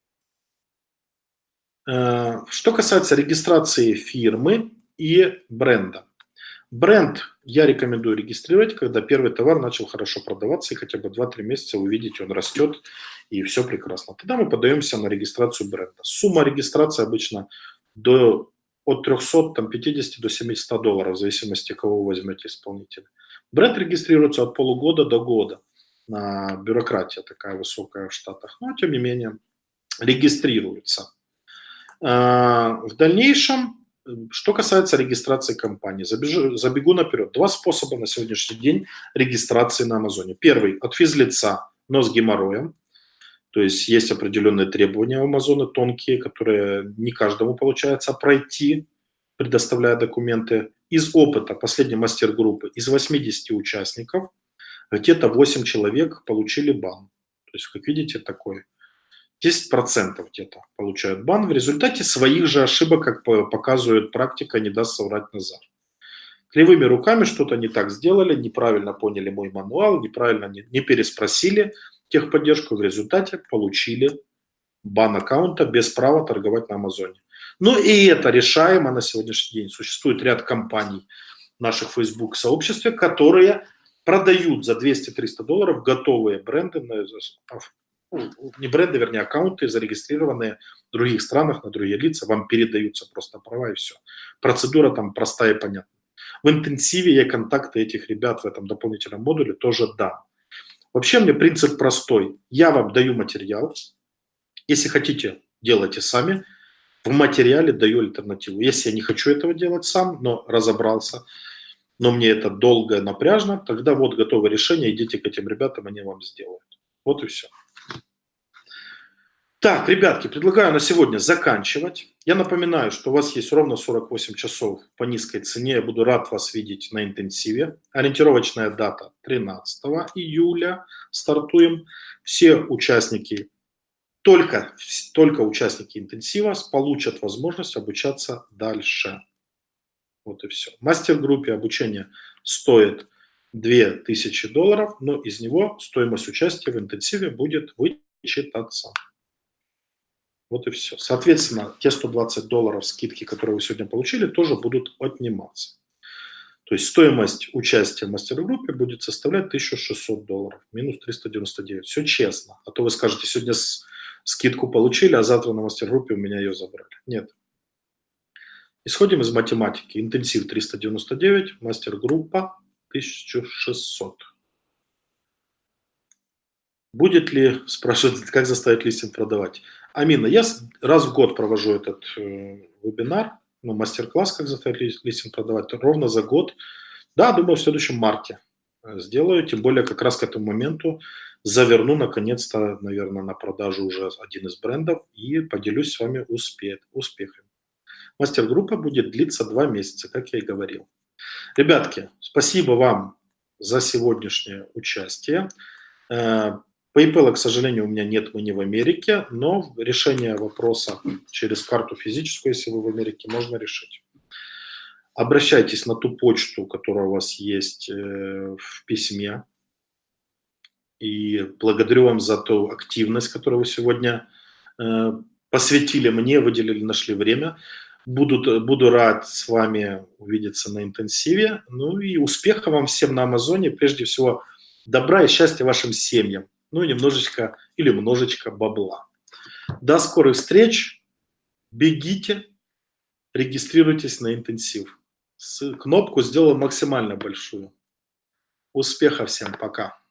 Что касается регистрации фирмы и бренда. Бренд я рекомендую регистрировать, когда первый товар начал хорошо продаваться, и хотя бы 2-3 месяца вы видите, он растет, и все прекрасно. Тогда мы подаемся на регистрацию бренда. Сумма регистрации обычно от 350 до $700, в зависимости, кого вы возьмете исполнителя. Бренд регистрируется от полугода до года. Бюрократия такая высокая в Штатах, но тем не менее регистрируется. В дальнейшем, что касается регистрации компании, забегу наперед. 2 способа на сегодняшний день регистрации на Амазоне. Первый – от физлица, но с геморроем. То есть есть определенные требования у Амазона, тонкие, которые не каждому получается пройти, предоставляя документы. Из опыта последней мастер-группы, из 80 участников, где-то 8 человек получили бан. То есть, как видите, такой 10% где-то получают бан в результате своих же ошибок, как показывает практика, не даст соврать Назар. Кривыми руками что-то не так сделали, неправильно поняли мой мануал, неправильно не переспросили техподдержку, в результате получили бан аккаунта без права торговать на Амазоне. Но и это решаемо на сегодняшний день. Существует ряд компаний в наших Facebook сообществе, которые продают за $200-300 готовые бренды, не бренды, вернее, аккаунты, зарегистрированные в других странах, на другие лица, вам передаются просто права и все. Процедура там простая и понятная. В интенсиве я контакты этих ребят в этом дополнительном модуле тоже дам. Вообще мне принцип простой. Я вам даю материал. Если хотите, делайте сами. В материале даю альтернативу. Если я не хочу этого делать сам, но разобрался, но мне это долго, напряжно, тогда вот готовое решение, идите к этим ребятам, они вам сделают. Вот и все. Так, ребятки, предлагаю на сегодня заканчивать. Я напоминаю, что у вас есть ровно 48 часов по низкой цене. Я буду рад вас видеть на интенсиве. Ориентировочная дата 13 июля. Стартуем. Все участники, только участники интенсива получат возможность обучаться дальше. Вот и все. В мастер-группе обучение стоит $2000, но из него стоимость участия в интенсиве будет вычитаться. Вот и все. Соответственно, те $120 скидки, которые вы сегодня получили, тоже будут отниматься. То есть стоимость участия в мастер-группе будет составлять $1600, минус 399. Все честно. А то вы скажете, сегодня скидку получили, а завтра на мастер-группе у меня ее забрали. Нет. Исходим из математики. Интенсив 399, мастер-группа 1600. Будет ли, спрашивают, как заставить листинг продавать? Амина, я раз в год провожу этот вебинар, мастер-класс, как заставить листинг продавать, ровно за год. Да, думаю, в следующем марте сделаю, тем более как раз к этому моменту заверну, наконец-то, наверное, на продажу уже один из брендов и поделюсь с вами успехами. Мастер-группа будет длиться 2 месяца, как я и говорил. Ребятки, спасибо вам за сегодняшнее участие. PayPal, к сожалению, у меня нет, мы не в Америке, но решение вопроса через карту физическую, если вы в Америке, можно решить. Обращайтесь на ту почту, которая у вас есть в письме. И благодарю вам за ту активность, которую вы сегодня посвятили мне, выделили, нашли время. Буду рад с вами увидеться на интенсиве. Ну и успеха вам всем на Амазоне. Прежде всего, добра и счастья вашим семьям. Ну и немножечко или множечко бабла. До скорых встреч. бегите, регистрируйтесь на интенсив. Кнопку сделаю максимально большую. Успехов всем, пока.